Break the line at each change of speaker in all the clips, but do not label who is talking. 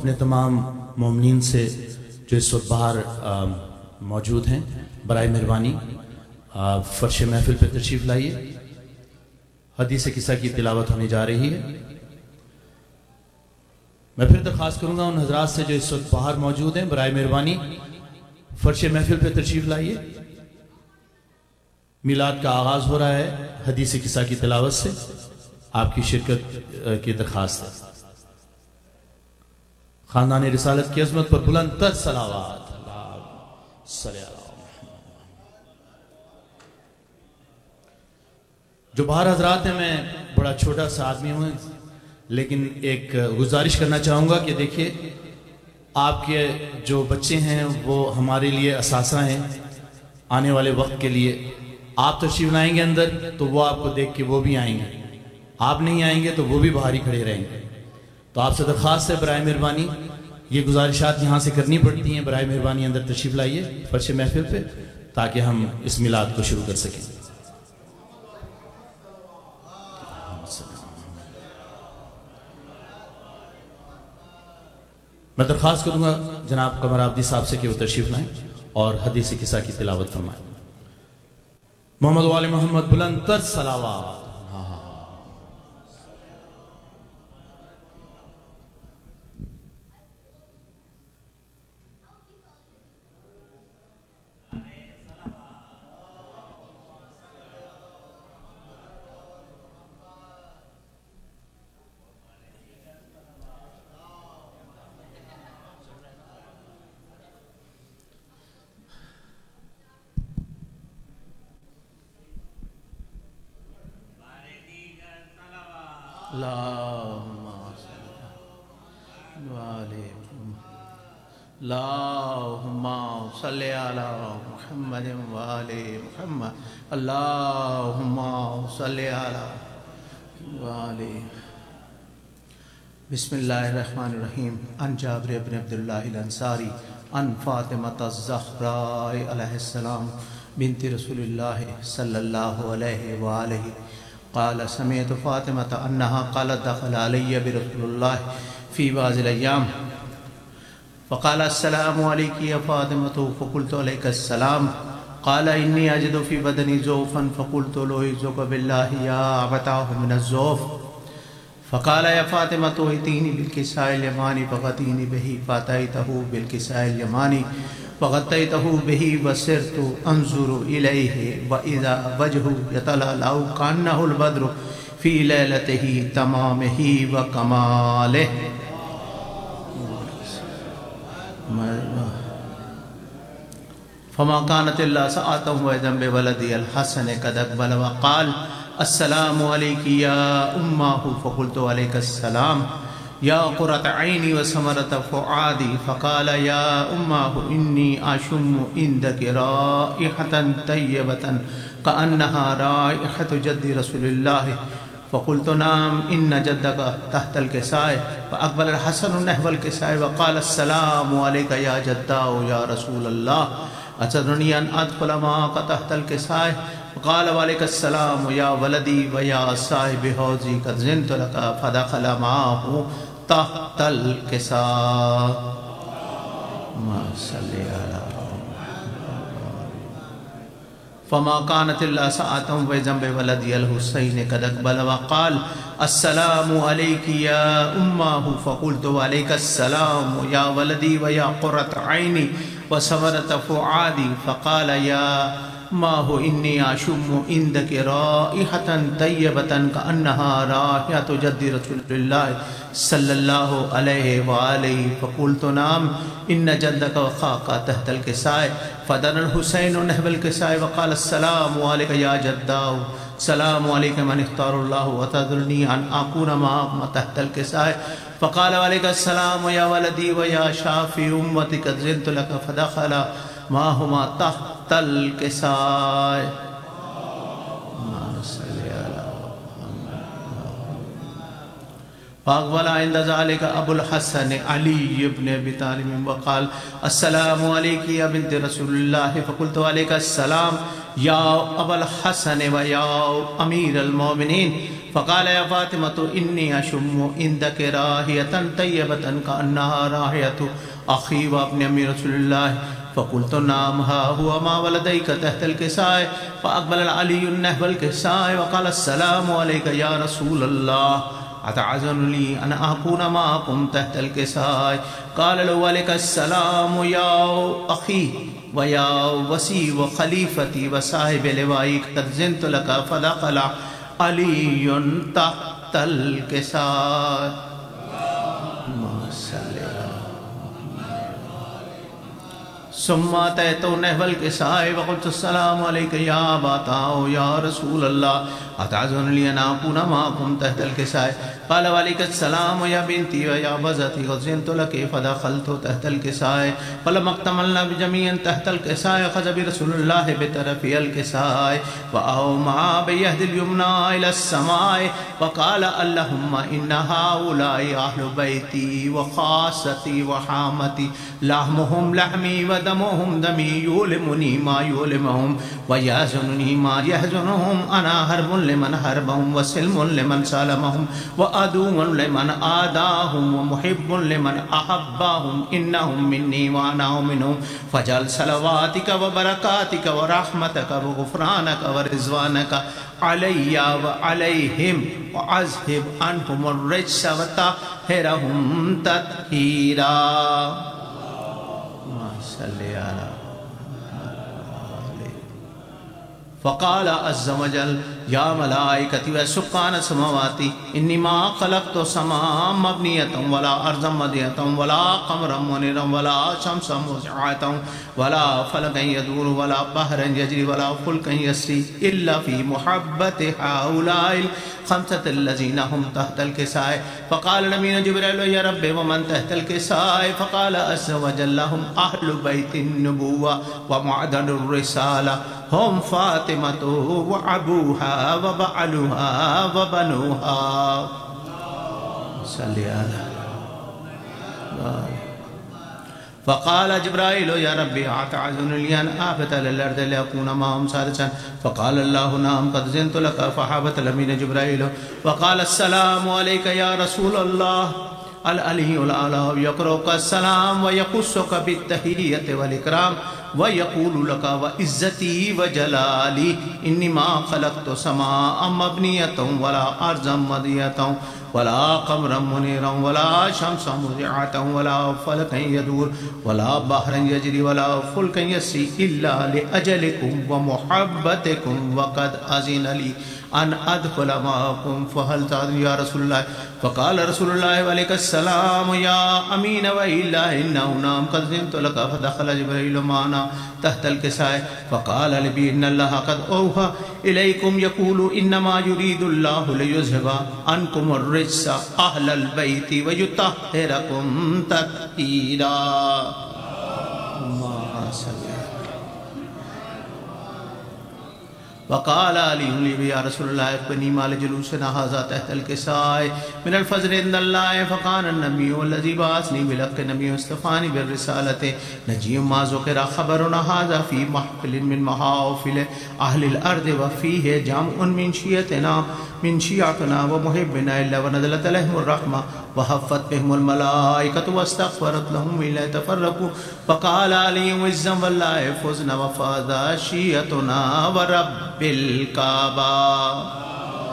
اپنے تمام مومنین سے جو اس وقت باہر موجود ہیں برائے مہربانی فرش محفل پہ تشریف لائیے. حدیث قصہ کی تلاوت ہونے جا رہی ہے. میں پھر درخواست کروں گا ان حضرات سے جو اس وقت باہر موجود ہیں برائے مہربانی فرش محفل پہ تشریف لائیے. میلاد کا آغاز ہو رہا ہے حدیث قصہ کی تلاوت سے. آپ کی شرکت کی درخواست ہے. خاندان رسالت کی عظمت پر بلند تر صلوات. جو باہر حضرات ہیں، میں بڑا چھوٹا سا آدمی ہوں لیکن ایک گزارش کرنا چاہوں گا کہ دیکھیے آپ کے جو بچے ہیں وہ ہمارے لیے اثاثہ ہیں آنے والے وقت کے لیے. آپ تشریف لائیں گے اندر تو وہ آپ کو دیکھ کے وہ بھی آئیں گے. آپ نہیں آئیں گے تو وہ بھی باہر ہی کھڑے رہیں گے. تو آپ سے درخواست ہے برائے مہربانی یہ گزارشات یہاں سے کرنی پڑتی ہیں. برائے مہربانی اندر تشریف لائیے فرش محفل پہ تاکہ ہم اس میلاد کو شروع کر سکیں. میں درخواست کروں گا جناب قمر عابدی صاحب سے کہ وہ تشریف لائیں اور حدیث قصہ کی تلاوت فرمائیں. محمد و آل محمد بلند تر صلوات.
اللہم صلی علی محمد و آل محمد. اللہم صلی علی و آل. بسم اللہ الرحمن الرحیم. عن جابر بن عبداللہ الانصاری عن فاطمة الزہراء علیہ السلام بنت رسول اللہ صلی اللہ علیہ وآلہ قال سمعت فاطمة انہا قالت دخل علی برسول اللہ فی بعض الایام فقال السلام علیکی یا فاطمة فقلت علیک السلام. قال انی اجد فی بدنی زوفا فقلت لو اعوذک باللہ یا ابتاه من الزوف. فقال یا فاطمة ائتینی بالکساء الیمانی فغطینی بہ فاتیتہ بالکساء الیمانی فغطیتہ بہ وسرت انظر الیہ واذا وجہ یتلألأ کأنہ البدر فی لیلتہ تمامہ وکمالہ. فما كانت اللہ ساعتهم وجنب ولدی الحسن قد اقبل وقال السلام علیک یا امہ فقلت علیک السلام یا قرۃ عینی وثمرۃ فؤادی. فقال یا امہ انی اشم عندک رائحۃ طیبۃ کأنها رائحۃ جد رسول اللہ. فقلت نعم ان جدک تحت الکساء. فاقبل الحسن نحو الکساء وقال السلام علیک یا جداء یا رسول اللہ اتدرنی ان ادخل معک تحت الکساء. قال وعلیک السلام یا ولدی ویا صاحب حوضی قد زنت لک. فدخل معه تحت الکساء. صلی علی فما كانت اللہ ساعتهم وجنب ولدی الحسین قد اقبل وقال السلام علیک یا امہ فقلت علیک السلام یا ولدی ویا قرۃ عینی وثمرۃ فؤادی. فقال یا امہ انی اشم عندک رائحۃ طیبۃ کأنها رائحۃ جد رسول اللہ صلی اللہ علیہ وآلہ. فقلت نعم ان جدک وخاک تحت الکساء. فدنا الحسین نحو الکساء وقال السلام علیک یا جداء. السلام علیک من اختار اللہ وتدرنی ان اکون معکم تحت الکساء. فقال وعلیک السلام یا ولدی ویا شافی امتی قد زنت لک. فدخل معهما تحت الکساء. فاقبل عند ذلك ابو الحسن علي بن ابي طالب وقال السلام عليك يا بنت رسول الله فقلت عليك السلام يا ابا الحسن ويا امير المؤمنين فقال يا فاطمة اني اشم عندك راحية طيبة كأنها راحية اخي وابن امير رسول الله فقلت نعم ها هو ما ولديك تحت الكساء فاقبل علي نحو الكساء وقال السلام عليك يا رسول الله أتعذر لي أن أكون معكم تحت الكساء قال له عليك السلام يا أخي ويا وسي وخليفتي وصاحب لوائك قد زنت لك فدخل علي تحت الكساء ثم أتيت نحو الكساء وقلت السلام عليك يا أبا طاو يا رسول الله أتعذر لي أن أكون معكم تحت الكساء قال وعليك السلام يا بنتي ويا بزتي قد زنت لك فدخلت تحت الكساء فلما اكتملنا بجميع تحت الكساء أخذ برسول الله بطرف الكساء وأومع بيده اليمنى إلى السماء وقال اللهم إن هؤلاء أهل بيتي وخاصتي وحامتي لحمهم لحمي ودمهم دمي يؤلمني ما يؤلمهم ويحزنني ما يحزنهم أنا حرب لمن حربهم وسلم لمن سالمهم وعدو لمن آداهم ومحب لمن أحبهم إنهم مني وأنا منهم فجعل صلواتك وبركاتك ورحمتك وغفرانك ورضوانك علي وعليهم وأذهب عنهم الرجس وطهرهم تطهيرا صلی علی فقال عز وجل یا ملائکتی و سکان سماواتی انی ما خلقت سماء مبنیتا ولا ارضا مدیتا ولا قمرا منیرا ولا شمسا مزعتا ولا فلقا يدور ولا بحرا يجري ولا فلكا يسري إلا في محبة هؤلاء الخمسة الذين هم تحت الكساء فقال لمن جبريل يا رب ومن تحت الكساء فقال عز وجل هم أهل بيت النبوة ومعدن الرسالة هم فاطمة وأبوها وبعلها وبنوها صلي على فقال جبرائيل يا ربي أتعذن لي أن آفت للأرض لأكون معهم سادسا فقال الله نعم قد زنت لك فحابت لمن جبرائيل وقال السلام عليك يا رسول الله العلي الأعلى يقرأك السلام ويقصك بالتحية والإكرام ويقول لك وعزتي وجلالي إني ما خلقت سماء مبنية ولا أرضا مضية ولا قمرا منيرا ولا شمسا مضيعة ولا فلكا يدور ولا بحرا يجري ولا فلكا يسري إلا لأجلكم ومحبتكم وقد أذن لي أن أدخل معكم فهل تعذر يا رسول الله فقال رسول الله وعليك السلام يا أمين وإلا إنه نام قد زنت لك فدخل جبريل معنا تحت الكساء فقال لي إن الله قد أوحى إليكم يقول إنما يريد الله ليذهب عنكم الرجس أهل البيت ويطهركم تطهيرا وقال علي لي يا رسول الله اخبرني ما لجلوسنا هذا تحت الكساء من الفجر عند الله فقال النبي الذي بعثني بلقب النبي اصطفاني بالرسالة نجي ما ذكر خبرنا هذا في محفل من محافل أهل الأرض وفيه جمع من شيعتنا ومحبنا إلا ونزلت لهم الرحمة وحفت بهم الملائكة واستغفرت لهم إلا تفرقوا فقال علي وعزا والله فزنا وفاز شيعتنا ورب الكعبة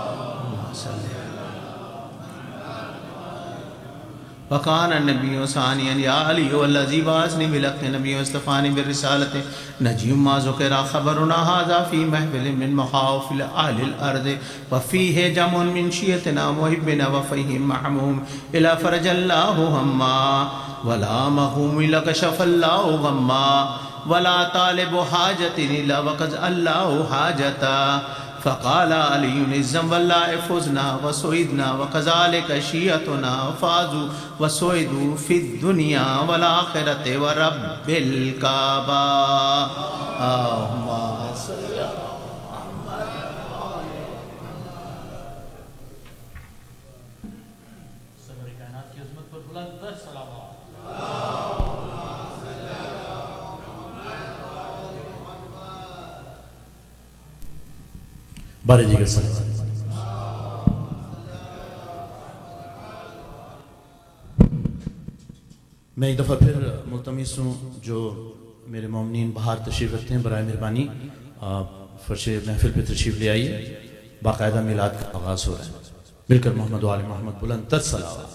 وكان النبي ثانيا يا علي والذي بعثني بلقب النبي واصطفاني بالرسالة نجي ما ذكر خبرنا هذا في محفل من محافل أهل الأرض وفيه جمع من شيعتنا محبنا وفيه محموم إلى فرج الله هما ولا مهوم إلا كشف الله غما ولا طالب حاجة إلا وقد الله حاجتا فقال علي عزا والله فزنا وسعدنا وكذلك شيعتنا فازوا وسعدوا في الدنيا والآخرة ورب الكعبة اللهم صل
बारे जिगर सलावत। मैं एक दफ़ा फिर मुल्तमिस हूँ जो मेरे मोमिनीन बाहर तशरीफ़ रखते हैं, बराए मेहरबानी फर्श महफिल पे तशरीफ़ ले आइए। बाकायदा मिलाद का आगाज़ हो रहा है। मिलकर मोहम्मद वाले मोहम्मद बुलंद तर सलावत।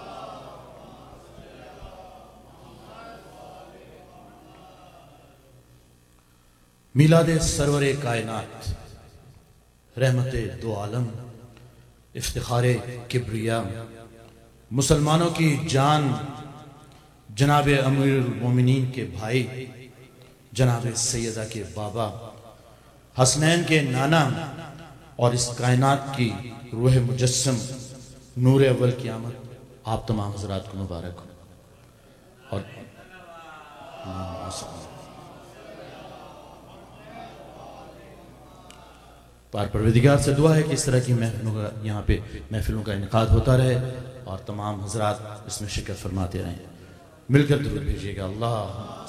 मिलाद सरवरे कायनात, रहमते दो आलम, इफ्तिखारे किब्रिया, मुसलमानों की जान, जनाब अमीरुल मोमिनीन के भाई, जनाब सैयदा के बाबा, हसनैन के नाना और इस कायनात की रूह मुजस्सम नूर अव्वल की आमद आप तमाम हज़रात को मुबारक हो। और पार परवरदिगार से दुआ है कि इस तरह की महफिलों का यहाँ पे महफिलों का इनेकाद होता रहे और तमाम हज़रात इसमें शिरकत फरमाते रहें। मिलकर दुरूद भेजिएगा। अल्लाह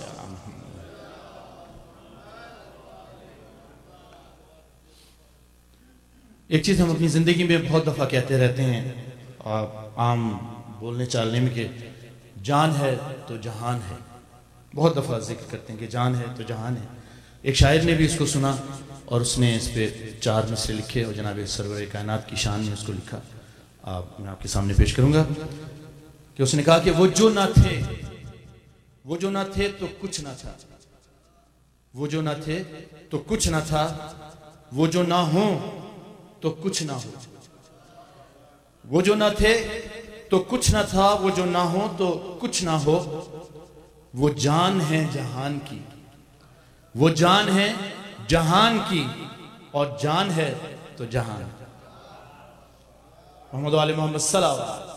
एक चीज़ हम अपनी ज़िंदगी में बहुत दफ़ा कहते रहते हैं आम बोलने चालने में कि जान है तो जहान है। बहुत दफ़ा जिक्र करते हैं कि जान है तो जहान है। एक शायर ने भी इसको सुना और उसने इस पे 4 मिसरे लिखे और जनाब सरवर कायनात की शान में उसको लिखा। मैं आपके सामने पेश करूंगा कि उसने कहा कि वो जो ना थे, वो जो ना थे तो कुछ ना था, वो जो ना थे तो कुछ ना था, वो जो ना हो तो कुछ ना हो, वो जो ना थे तो कुछ ना था, वो जो ना हो तो कुछ ना हो, वो जान है जहान की, वो जान है जहान की, और जान है तो जहान। मोहम्मद वाले मोहम्मद सल्लल्लाहु।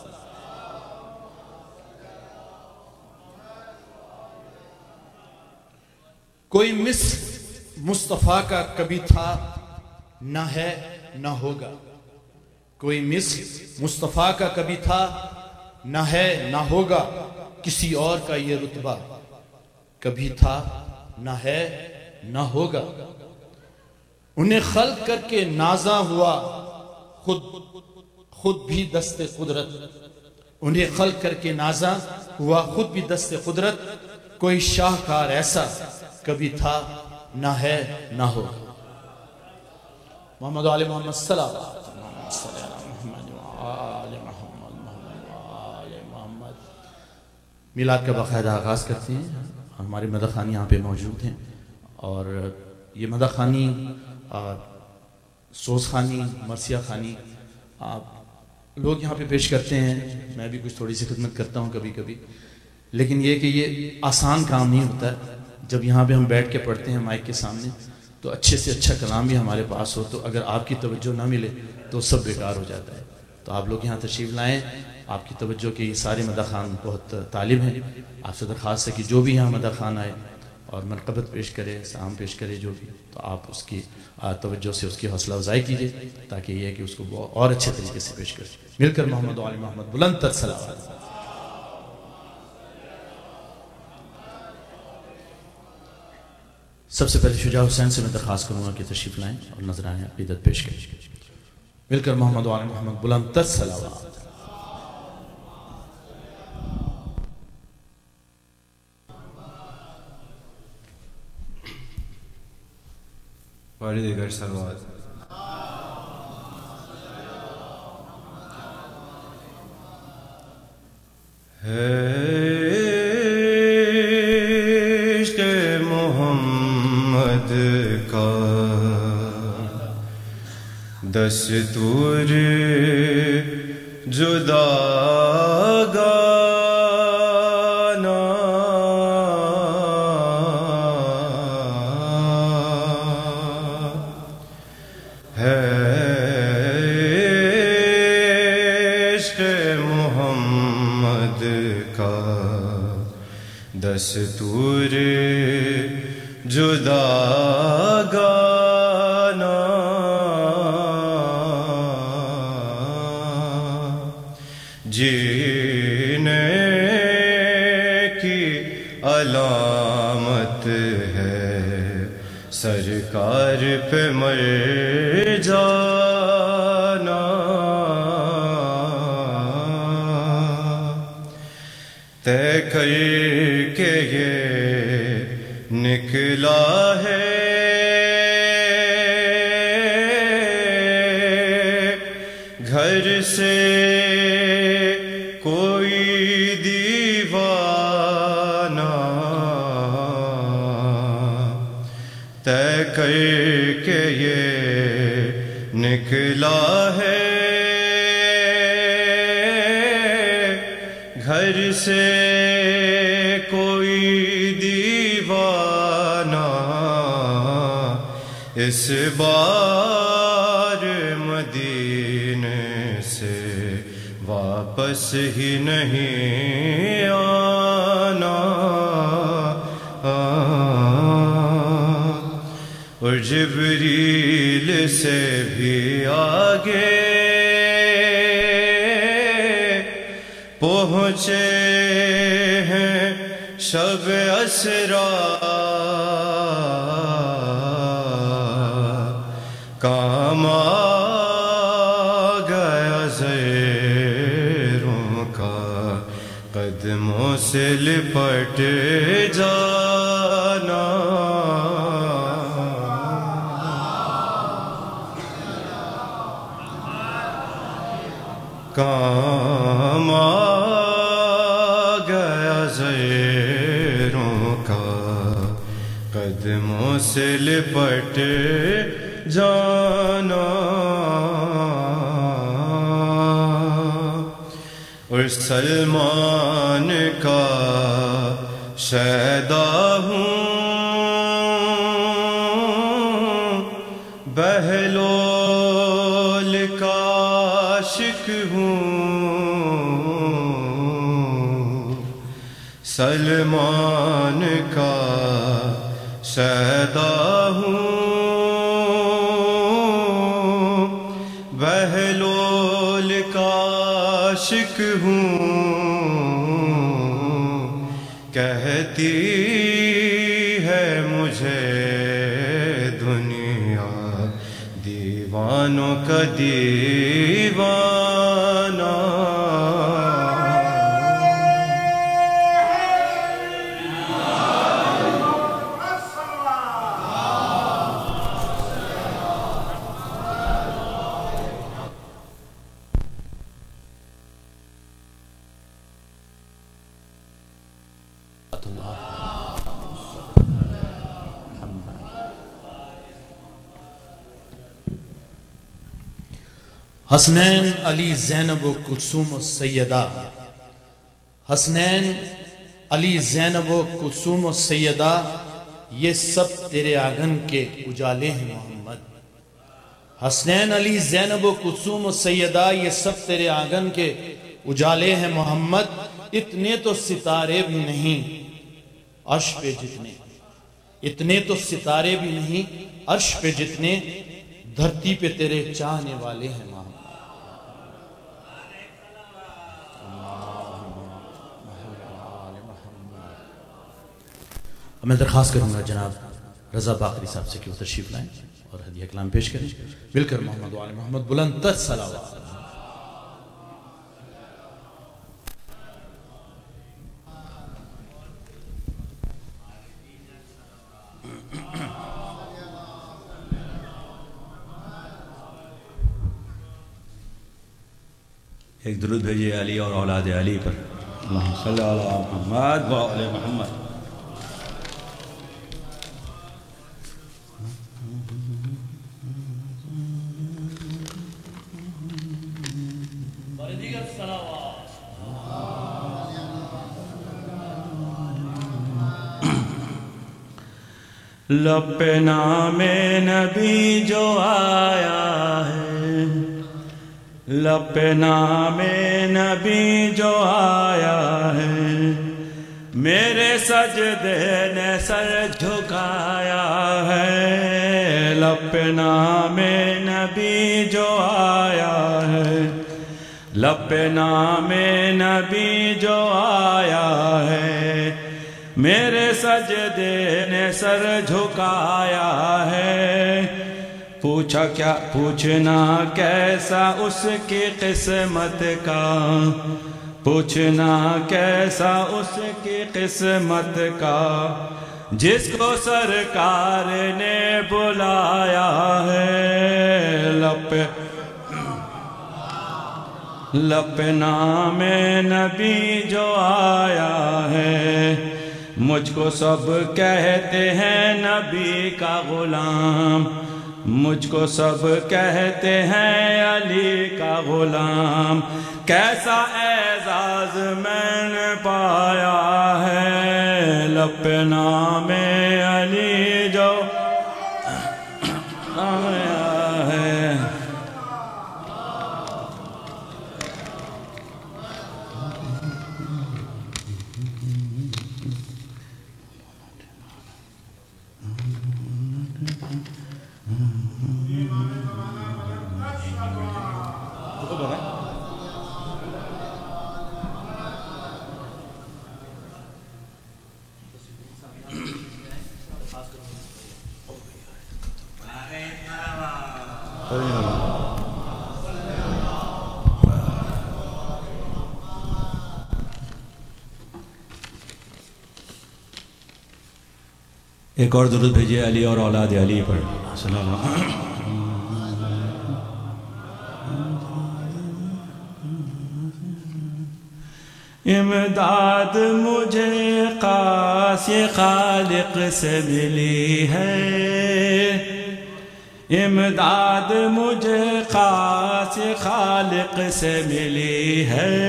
कोई मिस्र मुस्तफा का कभी था, ना है ना होगा। कोई मिस्र मुस्तफा का कभी था, ना है ना होगा। किसी और का ये रुतबा कभी था, ना है ना होगा। उन्हें खल्क करके नाजा हुआ खुद भी दस्ते कुदरत। उन्हें खल्क करके नाजा हुआ खुद भी दस्ते कुदरत। कोई शाहकार ऐसा कभी था, ना है ना होगा। मोहम्मद आले मोहम्मद सल्लल्लाहु मिलाद का बाकायदा आगाज़ करते हैं। हमारे मदखानी यहाँ पे मौजूद हैं और ये मदखानी सोस खानी मरसिया खानी लोग यहाँ पे पेश करते हैं। मैं भी कुछ थोड़ी सी खिदमत करता हूँ कभी कभी, लेकिन ये कि ये आसान काम नहीं होता है। जब यहाँ पे हम बैठ के पढ़ते हैं माइक के सामने तो अच्छे से अच्छा कलाम भी हमारे पास हो, तो अगर आपकी तवज्जो ना मिले तो सब बेकार हो जाता है। तो आप लोग यहाँ तशरीफ़ लाएँ, आपकी तवज्जो के सारे मदखान बहुत तालिब हैं। आपसे दरख्वास्त है कि जो भी यहाँ मदखान आए और मनक़बत पेश करे, साम पेश करे जो भी, तो आप उसकी तवज्जो से उसकी हौसला अफ़ज़ाई कीजिए ताकि ये है कि उसको और अच्छे तरीके से पेश करें। मिलकर मोहम्मद वाले मोहम्मद बुलंद तर सलावत। सबसे पहले शुजा हुसैन से मैं दरख्वास्त करूँगा कि तशरीफ़ लाएँ और नजराने अक़ीदत पेश करें। मिलकर मोहम्मद वाले मोहम्मद बुलंद तर सलावत।
वालिदेगर सलवात। इश्क़ मोहम्मद का दस्तूर जुदागाना है। इश्क़ मोहम्मद का दस्तूर जुदागाना जीने की अलामत है سرکار پہ مر جانا طے کر کے یہ نکلا ہے گھر سے کوئی دیوانہ طے کر کے یہ نکلا ہے گھر سے کوئی دیوانہ اس بار مدینے سے واپس ہی نہیں آنا اور جبریل سے بھی آگے پہنچے ہیں شب اسرا کام آ گیا زیروں کا قدموں سے لپٹ جانا کام آ گیا زیروں کا قدموں سے لپٹ جانا اور سلمان کا شیدا ہوں بہلول کا عاشق ہوں سلمان کا شیدا ہوں بہلول کا عاشق ہوں کہتی ہے مجھے دنیا دیوانوں کا دیوانہ
حسنین علی زینب و کلثوم و سیدہ حسنین علی زینب و کلثوم و سیدہ یہ سب تیرے آنگن کے اجالے ہیں محمد حسنین علی زینب و کلثوم و سیدہ یہ سب تیرے آنگن کے اجالے ہیں محمد اتنے تو ستارے بھی نہیں عرش پہ جتنے اتنے تو ستارے بھی نہیں عرش پہ جتنے دھرتی پہ تیرے چاہنے والے ہیں محمد میں درخواست کروں گا جناب رضا باقری صاحب سے کہ وہ تشریف لائیں اور ہدیہ کلام پیش کریں مل کر محمد و آل محمد بلند تر صلوات
ایک درود بھیجئے علی اور اولاد علی پر اللہم صلی علی محمد و آل محمد لب پہ نام نبی جو آیا ہے لب پہ نام نبی جو آیا ہے میرے سجدے نے سر جھکایا ہے لب پہ نام نبی جو آیا ہے لب پہ نام نبی جو آیا ہے میرے سجدے نے سر جھکایا ہے، پوچھا کیا پوچھنا کیسا اس کی قسمت کا، پوچھنا کیسا اس کی قسمت کا، جس کو سرکار نے بلایا ہے، لب نام نبی جو آیا ہے، مجھ کو سب کہتے ہیں نبی کا غلام، مجھ کو سب کہتے ہیں علی کا غلام، کیسا اعزاز میں نے پایا ہے، لب نام علی جو آیا ہے۔ ایک اور درود بھیجیے علی اور اولاد علی پر صلی اللہ علیہ وسلم۔ امداد مجھے قاصِ خالق سے ملی ہے، امداد مجھے قاصِ خالق سے ملی ہے،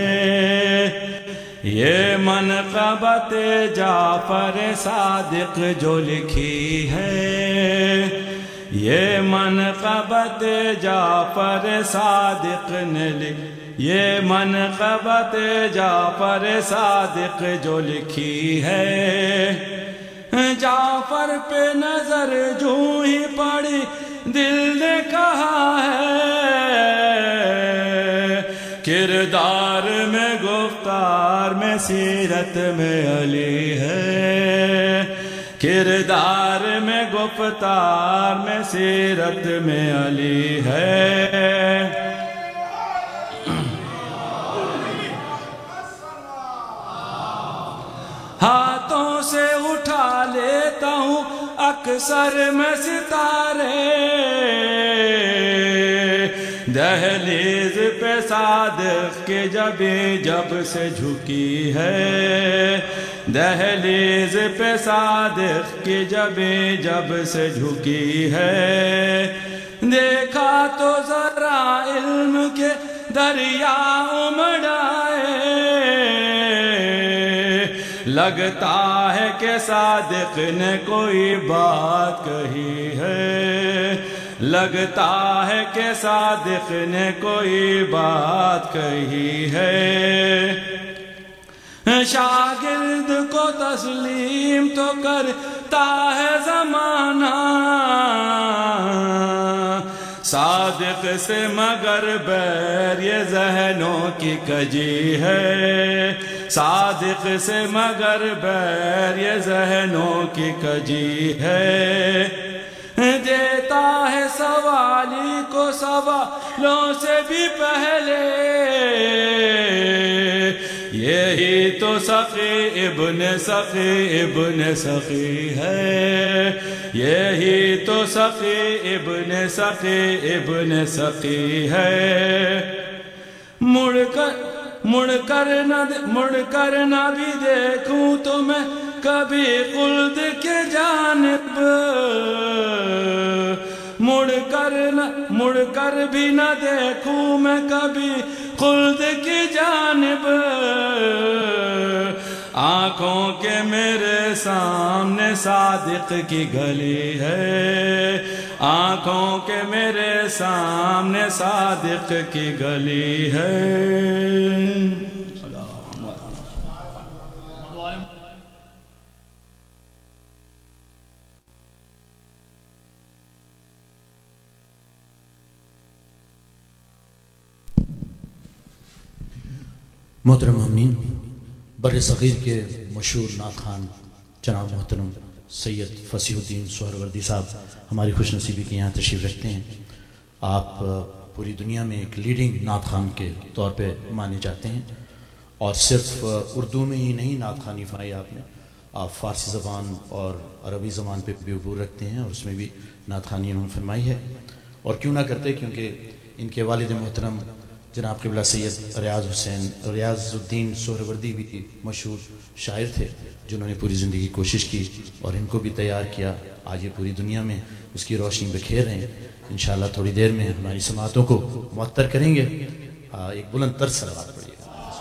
یہ منقبت جعفر صادق جو لکھی ہے، یہ منقبت جعفر صادق نے لکھی، یہ منقبت جعفر صادق جو لکھی ہے، جعفر پہ نظر جو ہی پڑی دل نے کہا ہے، کردار میں گفتار میں سیرت میں علی ہے، کردار میں گفتار میں سیرت میں علی ہے، ہاتھوں سے اٹھا لیتا ہوں اکثر میں ستارے، دہلیز پہ صادق کے جب سے جھکی ہے، دہلیز پہ صادق کی جب سے جھکی ہے، دیکھا تو ذرا علم کے دریا امڑ آئے، لگتا ہے کہ صادق نے کوئی بات کہی ہے، لگتا ہے کہ صادق نے کوئی بات کہی ہے، شاگرد کو تسلیم تو کرتا ہے زمانہ، صادق سے مگر بیر یہ ذہنوں کی کجی ہے، صادق سے مگر بیر یہ ذہنوں کی کجی ہے، دیتا ہے سوالی کو سوالوں سے بھی پہلے، یہی تو سخی ابن سخی ہے، یہی تو سخی ابن سخی ہے، مڑ کر نہ بھی دیکھوں تو میں کبھی خلد کے جانب، مڑ کر بھی نہ دیکھوں میں کبھی خلد کی جانب، آنکھوں کے میرے سامنے صادق کی گلی ہے، آنکھوں کے میرے سامنے صادق کی گلی ہے۔
محترم امین، بر صغیر کے مشہور نعت خوان जनाब मोहतरम सैयद फसीहुद्दीन सोहरवर्दी साहब हमारी खुश नसीबी के यहाँ तशरीफ़ रखते हैं। आप पूरी दुनिया में एक लीडिंग नात खान के तौर पे माने जाते हैं और सिर्फ उर्दू में ही नहीं नात खानी फरमाई आपने, आप फ़ारसी ज़बान और अरबी ज़बान पे भी अबूर रखते हैं और उसमें भी नात खानी उन्होंने फरमाई है। और क्यों ना करते, क्योंकि इनके वालिद मोहतरम जनाब क़िबला सैयद रियाज़ुद्दीन सोहरवर्दी भी मशहूर शायर थे जिन्होंने पूरी ज़िंदगी कोशिश की और इनको भी तैयार किया। आज ये पूरी दुनिया में उसकी रोशनी बिखेर रहे हैं। इंशाअल्लाह थोड़ी देर में हमारी समातों को मुअत्तर करेंगे। एक बुलंद तर सलावत पढ़िए।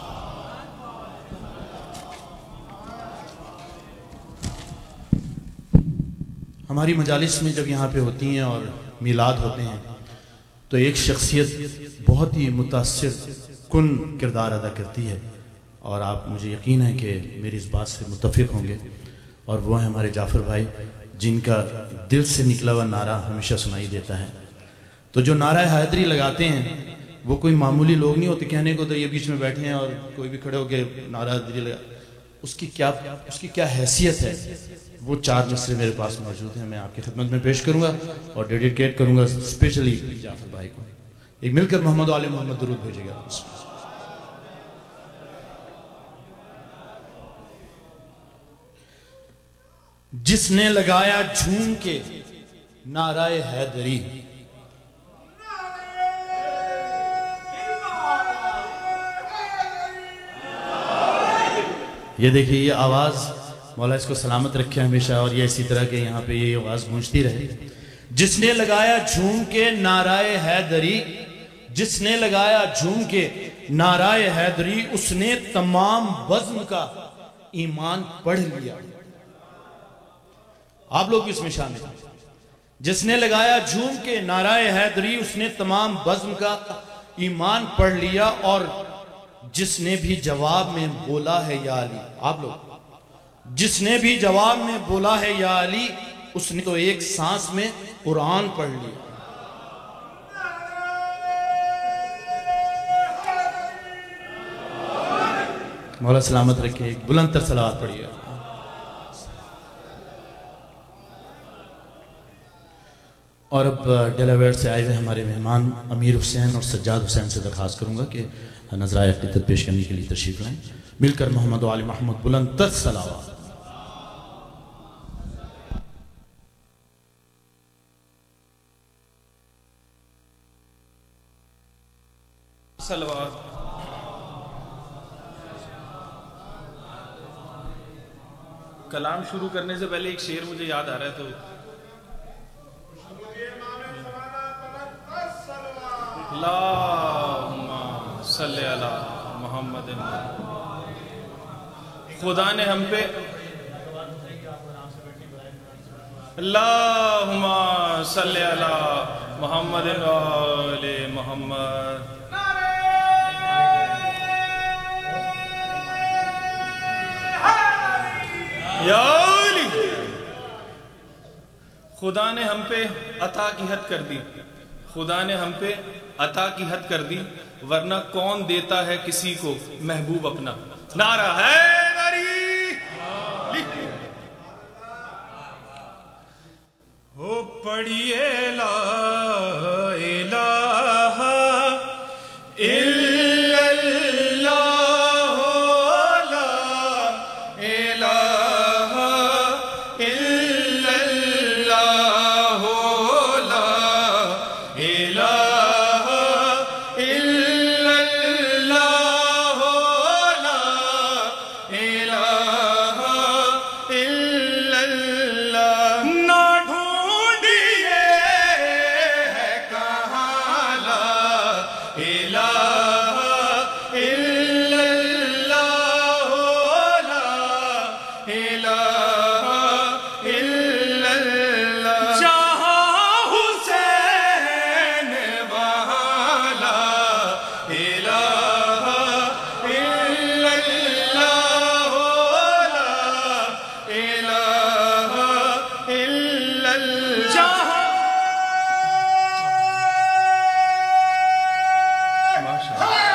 हमारी मजालिस में जब यहाँ पे होती हैं और मिलाद होते हैं तो एक शख्सियत बहुत ही मुतासिर कुन किरदार अदा करती है और आप मुझे यकीन है कि मेरी इस बात से मुत्तफिक होंगे, और वो है हमारे जाफ़र भाई जिनका दिल से निकला हुआ नारा हमेशा सुनाई देता है। तो जो नारा हैदरी लगाते हैं वो कोई मामूली लोग नहीं होते, कहने को तो ये बीच में बैठे हैं और कोई भी खड़े होकर नारा हैदरी लगा, उसकी क्या हैसियत है, वो 4 मिसरे मेरे पास मौजूद हैं। मैं आपकी खिदमत में पेश करूंगा और डेडिकेट करूंगा स्पेशली जाफर भाई को। एक मिलकर मोहम्मद आले मोहम्मद दुरूद भेजेगा। जिसने लगाया झूम के नाराए हैदरी, ये देखिए ये आवाज मौला इसको सलामत रखे हमेशा और ये इसी तरह के यहाँ पे ये आवाज गूंजती रहे। जिसने लगाया झूम के नाराए हैदरी, जिसने लगाया झूम के नाराए हैदरी, उसने तमाम बज़्म का ईमान पढ़ लिया। आप लोग भी इसमें शामिल हैं। जिसने लगाया झूम के नाराए हैदरी, उसने तमाम बज़्म का ईमान पढ़ लिया। और जिसने भी जवाब में बोला है या अली, आप लोग, जिसने भी जवाब में बोला है या अली, उसने तो एक सांस में कुरान पढ़ लिया। मौला सलामत रखे। बुलंद तर सलावत पढ़िए। और अब डेलावेयर से आए हुए हमारे मेहमान अमीर हुसैन और सज्जाद हुसैन से दरख्वास्त करूंगा कि नजराए अक़ीदत पेश करने के लिए तशरीफ लाएं। मिलकर मोहम्मद आले मोहम्मद बुलंद तर सलावत।
सलवात। कलाम शुरू करने से पहले एक शेर मुझे याद आ रहा है, तो अल्लाहुम्मा सल्ली अला मुहम्मद। खुदा ने हम पे अल्लाहुम्मा सल्ली अला मुहम्मद व आले मुहम्मद। या अली। खुदा ने हम पे अता की हद कर दी, खुदा ने हम पे अता की हद कर दी, वरना कौन देता है किसी को महबूब अपना। नारा हैदरी।
हो पढ़िए ला इलाहा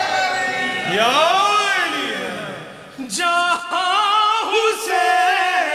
जहाँ हुसैन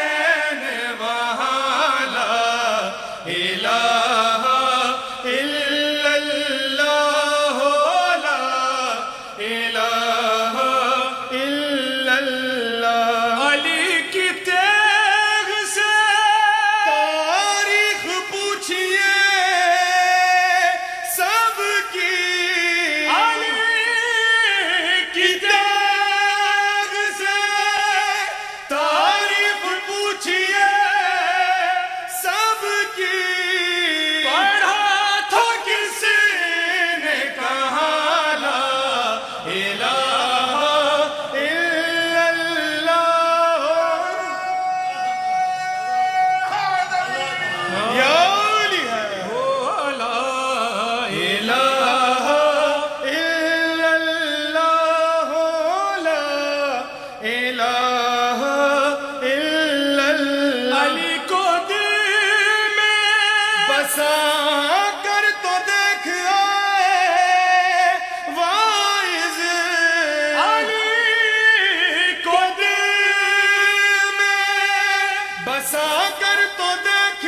ہنسا کر تو دیکھ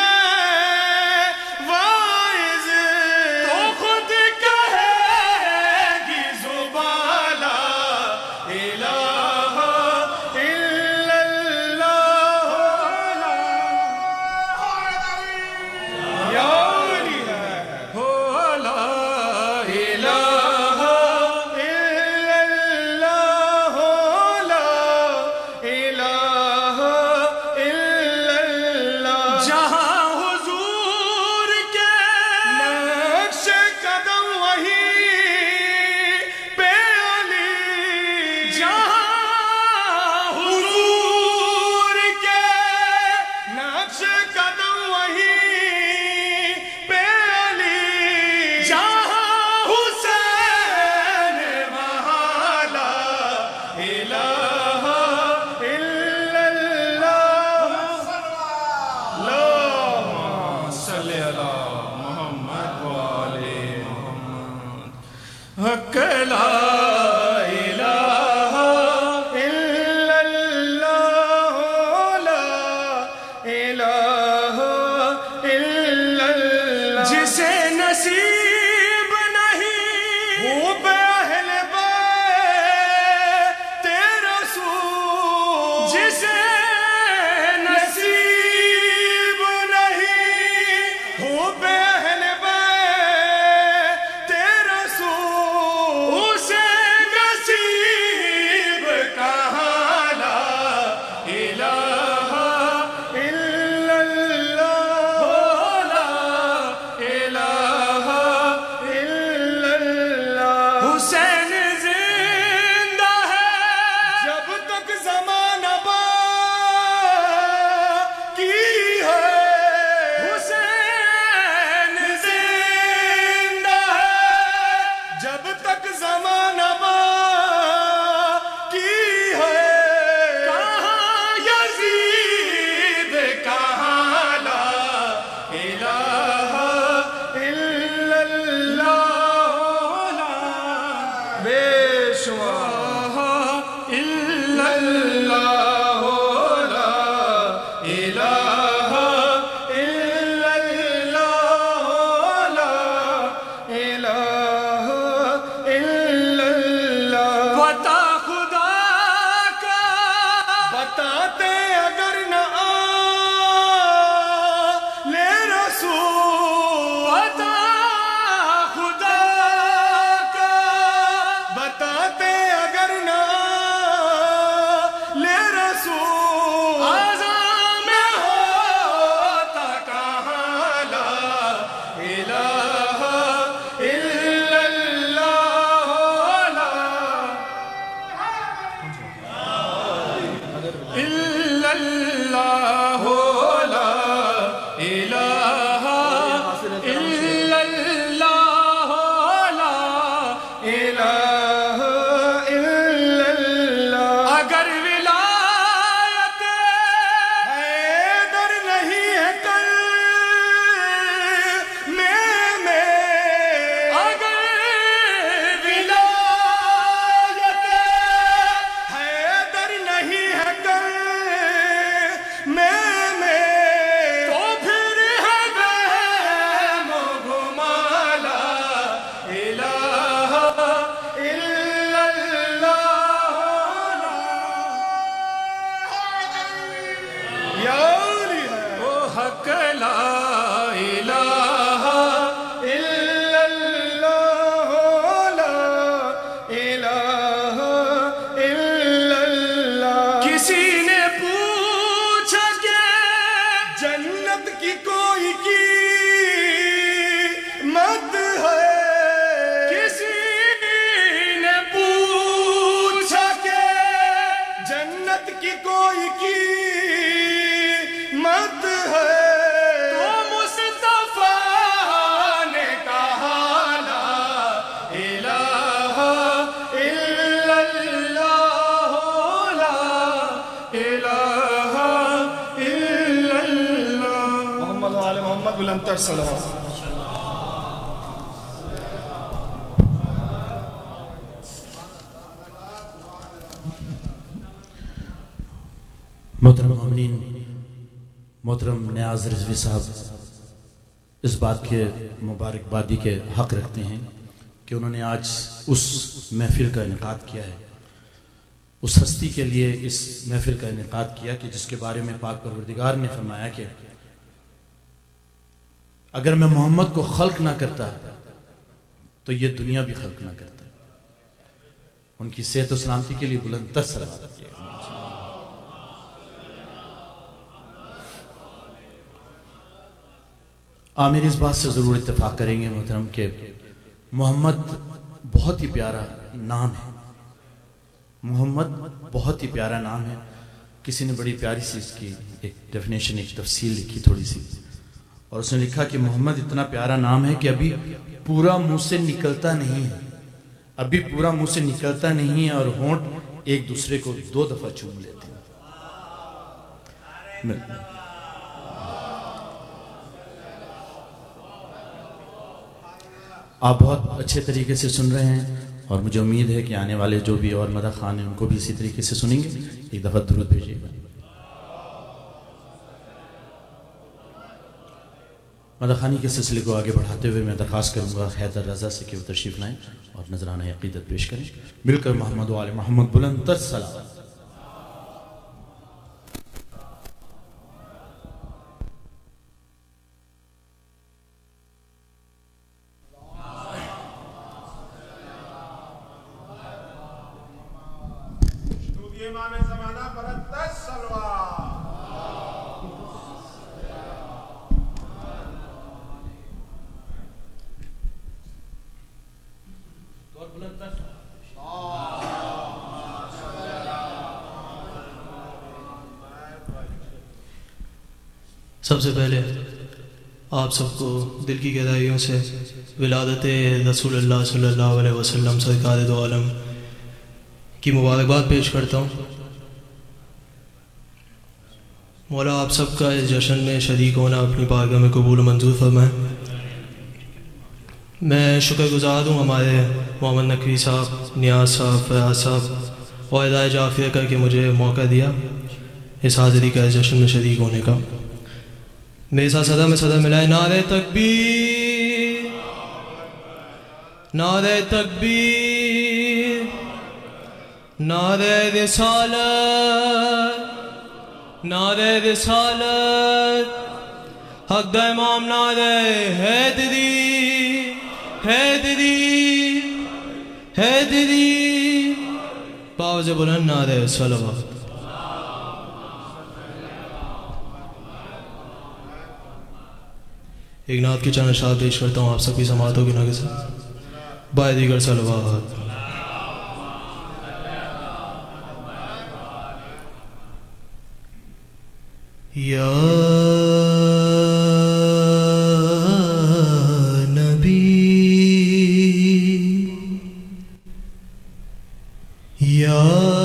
واعظ تو خود کہے گی زبان لا الہ الا اللہ یا علی ہے ہو لا الہ الا اللہ لا الہ الا اللہ جہاں حضور کے نقش قدم وہی پہ علی جہاں حضور کے نقش قدم وہی پہ علی جہاں حسین وہاں لا الہ الا اللہ اللہم صلی علی محمد وآل محمد حق لا الہ الا اللہ لا الہ الا اللہ جسے نصیب نہیں وہ بے اہل بیت رسول جسے نصیب نہیں وہ بے اہل بیت رسول اسے نصیب کہاں لا الہ الا اللہ لا الہ الا اللہ حسین زندہ ہے جب تک زمانہ باقی ہے حسین زندہ ہے جب تک زمانہ باقی ہے کہاں یزید کہاں لا الہ الا اللہ لا بے شمار الا اللہ لا الہ الا اللہ لا الہ الا اللہ بتا خدا کا بتاتے اگر نہ لے رسول بتا خدا کا بتاتے اگر نہ لے رسول اعظم میں ہوتا کہاں لا الہ الا اللہ لا الا اللہ لا الہ الا اللہ لا الہ الا اللہ اگر ولایت حیدر نہیں ہے کل میں اگر ولایت حیدر نہیں ہے کل میں تو پھر ہے بہم و گما لا الہ الا اللہ یا علی ہے وہ حق لا الہ الا اللہ لا الہ الا اللہ کسی نے پوچھا کہ جنت کی کوئی قیمت ہے کسی نے پوچھا کہ جنت کی کوئی قیمت ہے تو مصطفیٰ نے کہا لا الہ الا اللہ لا الہ الا اللہ محمد وآل محمد بلند تر صلوات
محترم مومنین، मोहतरम नियाज़ रिजवी साहब इस बात के मुबारकबादी के हक़ रखते हैं कि उन्होंने आज उस महफिल का इनेकाद किया है, उस हस्ती के लिए इस महफिल का इनेकाद किया कि जिसके बारे में पाक परवरदिगार ने फरमाया कि अगर मैं मोहम्मद को खल्क ना करता तो ये दुनिया भी खल्क ना करता। उनकी सेहत और सलामती के लिए बुलंद तर सलावत किया। आमिर इस बात से ज़रूर इत्तेफाक करेंगे मोहतरम के मोहम्मद बहुत ही प्यारा नाम है। मोहम्मद बहुत ही प्यारा नाम है। किसी ने बड़ी प्यारी सी इसकी एक डेफिनेशन, एक तफसील लिखी थोड़ी सी, और उसने लिखा कि मोहम्मद इतना प्यारा नाम है कि अभी पूरा मुंह से निकलता नहीं है, अभी पूरा मुंह से निकलता नहीं है और होंठ एक दूसरे को 2 दफा चूम लेते हैं। आप बहुत अच्छे तरीके से सुन रहे हैं और मुझे उम्मीद है कि आने वाले जो भी और मदह खान हैं उनको भी इसी तरीके से सुनेंगे। एक दफ़ा दुरूद भेजिएगा। मदह खानी के सिलसिले को आगे बढ़ाते हुए मैं दरख्वास्त करूँगा हैदर रज़ा से कि वो तशरीफ़ लाएँ और नजराना अक़ीदत पेश करें। मिलकर मोहम्मद व आले मोहम्मद बुलंद तर सलावत।
सबसे पहले आप सबको दिल की गहराइयों से विलादत रसूलुल्लाह सल्लल्लाहु अलैहि वसल्लम सरकार दो आलम की मुबारकबाद पेश करता हूँ। मौला आप सबका इस जश्न में शरीक होना अपनी बारगाह में कबूल मंजूर फरमाए। मैं शुक्रगुजार हूँ हमारे मोहम्मद नकवी साहब, नियाज़ साहब, फयाज साहब और इदाए जाफिया करके मुझे मौका दिया इस हाज़िरी का, इस जश्न में शरीक होने का। मेरे साथ सदा में सदा मिलाए नारे तकबीर, नारे तकबीर, नारे रिसालत, नारे रिसालत, हक दा इमाम नारे हैदरी, हैदरी, हैदरी, बावज़ बुलंद नारे सलावत। एक नात की चंद अशआर पेश करता हूँ आप सबकी समाअतों की नज़र से। बादीगर सलवात। या नबी, या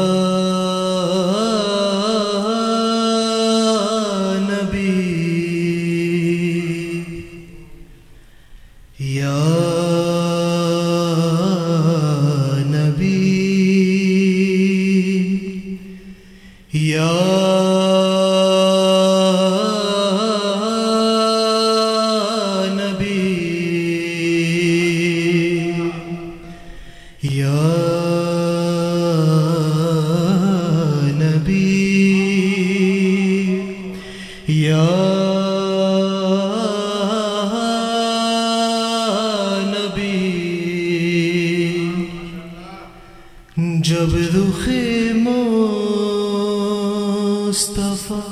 जब रुखे मुस्तफा,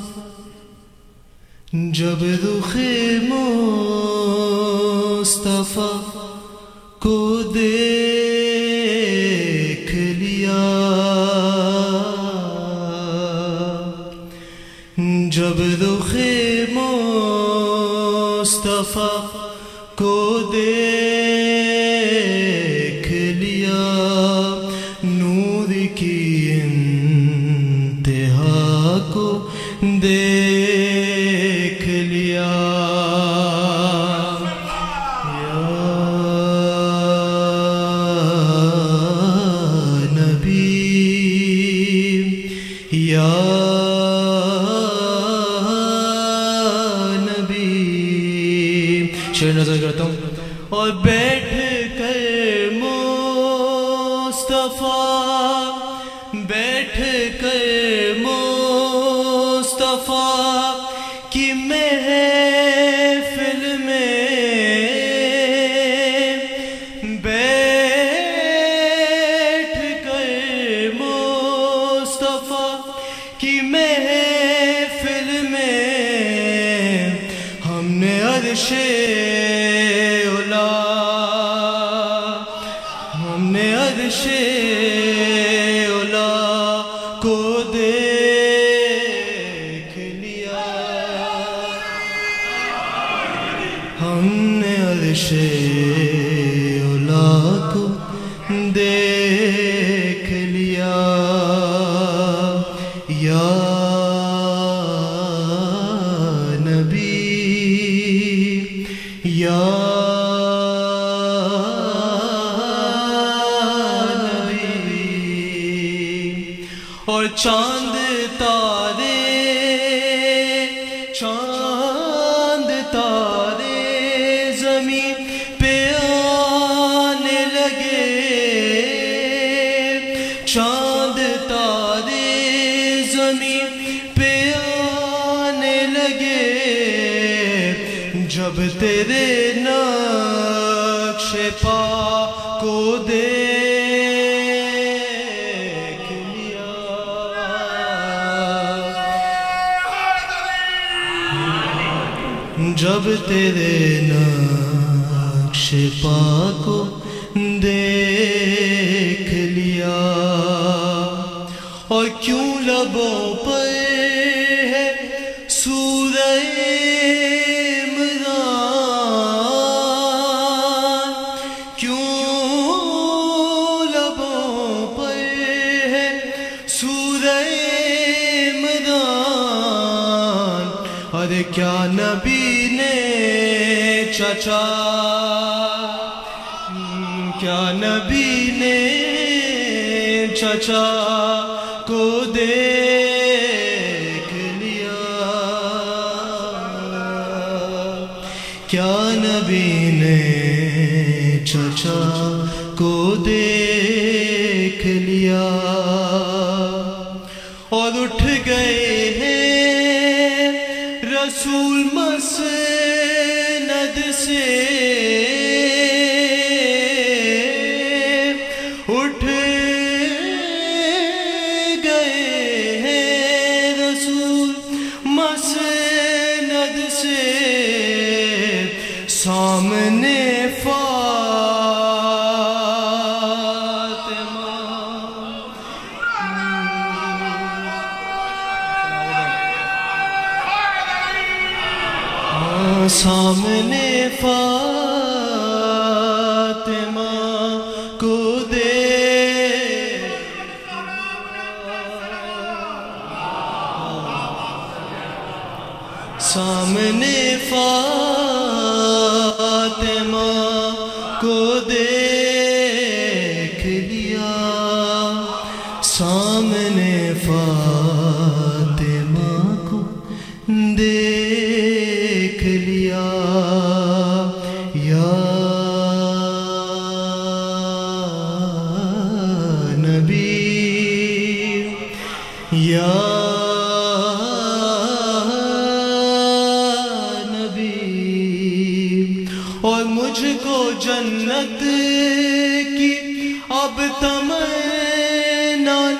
जब रुखे मुस्तफा को देख लिया, जब रुखे मुस्तफा को देख लिया, नूर की इंतहा को देख लिया। या नबी, या شعر نظر کرتا ہوں. اور بیٹھ کر مصطفیٰ، بیٹھ کر مصطفیٰ کی محفل میں، بیٹھ کر مصطفیٰ کی محفل میں ہم نے عرش اولا، ہم نے عرش اولا کو دیکھ لیا، ہم نے عرش اولا کو دیکھ لیا. یا نبی یا نبی. اور چاند تارے، چاند تارے زمین پہ آنے لگے، چاند تارے زمین پہ آنے لگے جب تیرے نقش پا کو دیکھ لیا. جب تیرے نقش پا کو دیکھ لیا. اور کیوں لبوں پر ہے سورہ عمران، کیوں لبوں پر ہے سورہ عمران. ارے کیا نبی نے چچا، کیا نبی نے چچا کو دیکھ لیا، کیا نبی نے چچا کو دیکھ لیا. اور اٹھ گئے ہیں رسول مسند سے، اٹھ گئے ہیں رسول مسند سے، سامنے سامنے فاطمہ کو سامنے فاطمہ کو دیکھ لیا، سامنے فاطمہ کو دیکھ لیا. یا نبی یا اور مجھ کو جنت کی اب تمنا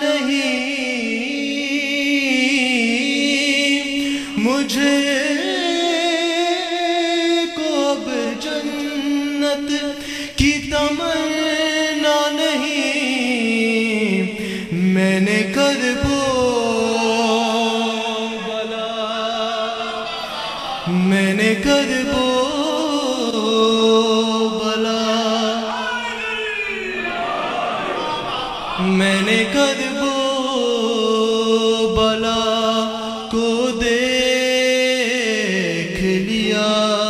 نہیں، مجھے کو اب جنت کی تمنا نہیں. میں نے کربو بلا، میں نے کربو میں نے کربو بلا کو دیکھ لیا.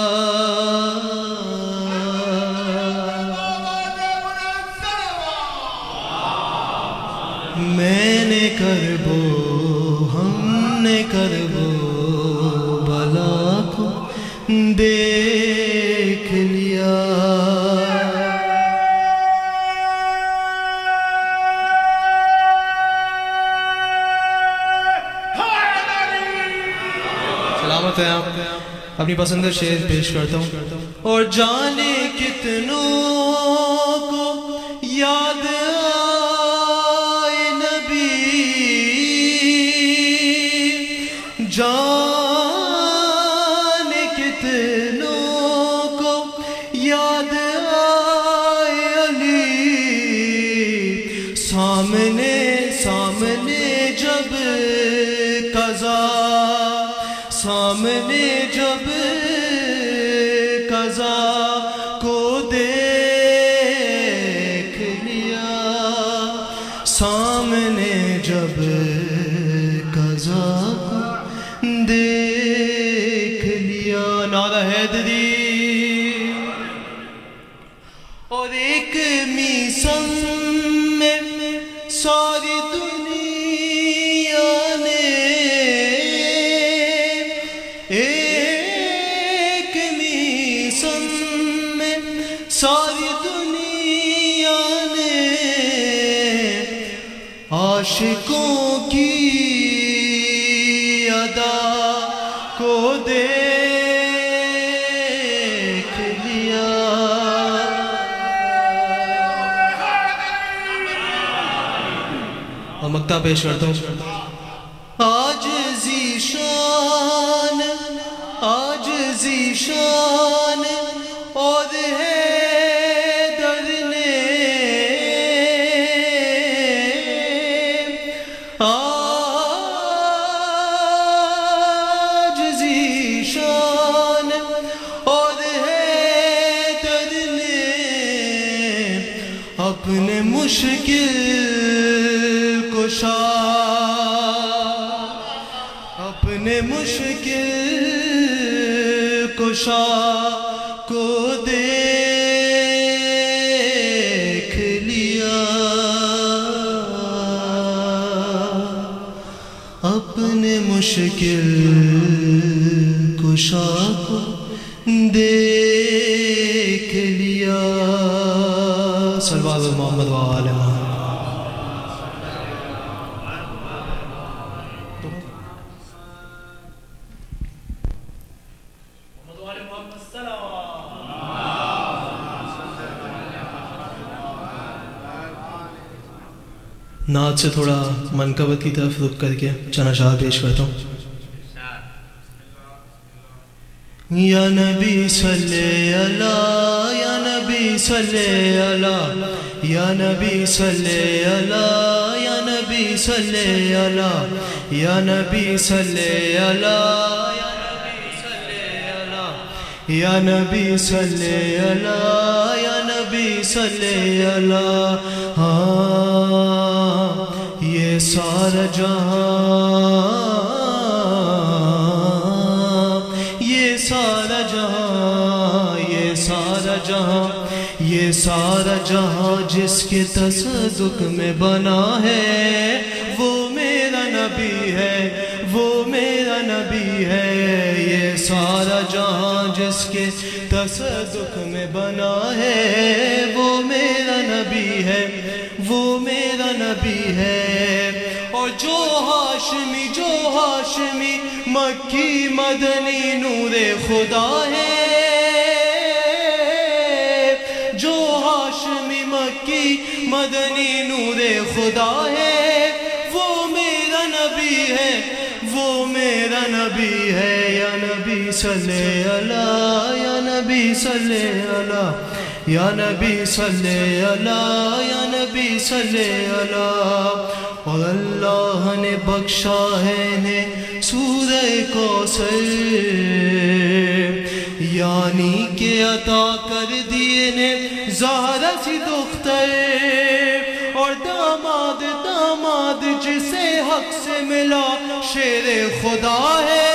میں نے کربو، ہم نے کربو بلا کو دیکھ سلامت ہیں آپ. اپنی پسندیدہ شعر پیش کرتا ہوں. اور جانے کتنوں کو یاد آئے نبی، جانے کتنوں کو یاد آئے علی، سامنے سامنے جب قضا، سامنے جب قضا کو دیکھ لیا، سامنے جب قضا کو دیکھ لیا. نعرہ حیدری. اور ایک میسم میں ساری دنیا نے، ایک میسم میں ساری دنیا نے عاشقوں کی ادا کو دیکھ لیا. اور مقطع پیش کرتا ہوں. عاجزی شان، عاجزی شان اور حیدر نے، عاجزی شان اور حیدر نے اپنے مشکل کشا، اپنے مشکل کشا کو دیکھ لیا، اپنے مشکل کشا کو دیکھ لیا. صلوات محمد و آل محمد. نعت سے تھوڑا منقبت کی طرف رخ کر کے چند اشعار پیش کرتا ہوں. یا نبی صلی اللہ، یا نبی صلی اللہ، یا نبی صلی اللہ، یا نبی صلی اللہ، یا نبی صلی اللہ، یا نبی صلی اللہ، یا نبی صلی اللہ. ہاں یہ سارا جہاں، یہ سارا جہاں، یہ سارا جہاں، یہ سارا جہاں جس کے تصدق میں بنا ہے وہ میرا نبی ہے، وہ میرا نبی ہے. یہ سارا جہاں جس کے تصدق میں بنا ہے وہ میرا نبی ہے، وہ میرا نبی ہے. اور جو ہاشمی، جو ہاشمی مکی مدنی نور خدا ہے، جو ہاشمی مکی مدنی نور خدا ہے وہ میرا نبی ہے، وہ میرا نبی ہے. یا نبی صلی اللہ، یا نبی صلی اللہ، یا نبی صلی اللہ، یا نبی صلی اللہ. اور اللہ نے بخشا ہے انہیں سورہ کوثر، یعنی کہ عطا کر دیے نے زہرا سی دختر. اور داماد، داماد جسے حق سے ملا شیر خدا ہے،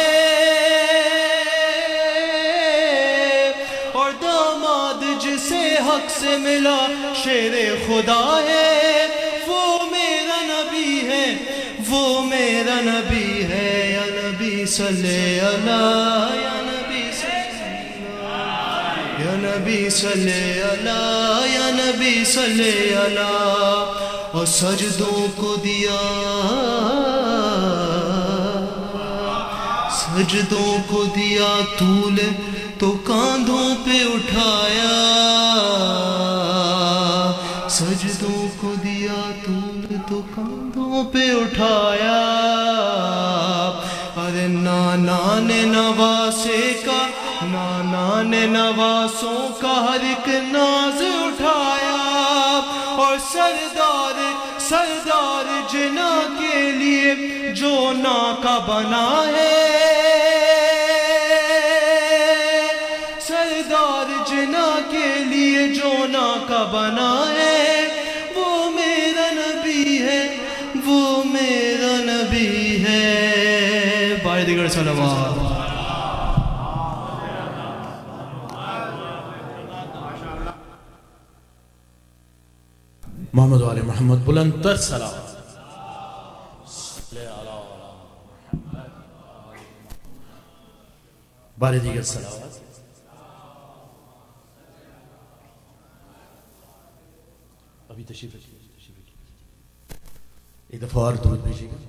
اور داماد جسے حق سے ملا شیر خدا ہے. وہ میرا نبی ہے، وہ میرا نبی ہے. یا نبی صلی اللہ، یا نبی صلی اللہ، یا نبی صلی اللہ، یا نبی صلی اللہ. اور سجدوں کو دیا، سجدوں کو دیا طول تو کاندھوں پہ اٹھایا، سجدوں کو دیا طول تو کاندھوں پہ اٹھایا، ارے نانا نے نواسے کا، نانا نے نواسوں کا ہر ایک ناز اٹھایا، اور سردار جنا کے لیے جو نا کا بنا ہے، سردار جنا کے لیے جو نا کا بنا ہے، وہ میرا نبی ہے، وہ میرا نبی ہے۔ بار دیگر صلوات۔
محمد و آل محمد بلند تر سلام۔ بار دیگر صلوات۔ ابھی تشریف رکھیے، ایک دفعہ اور درود بھیجیے گا۔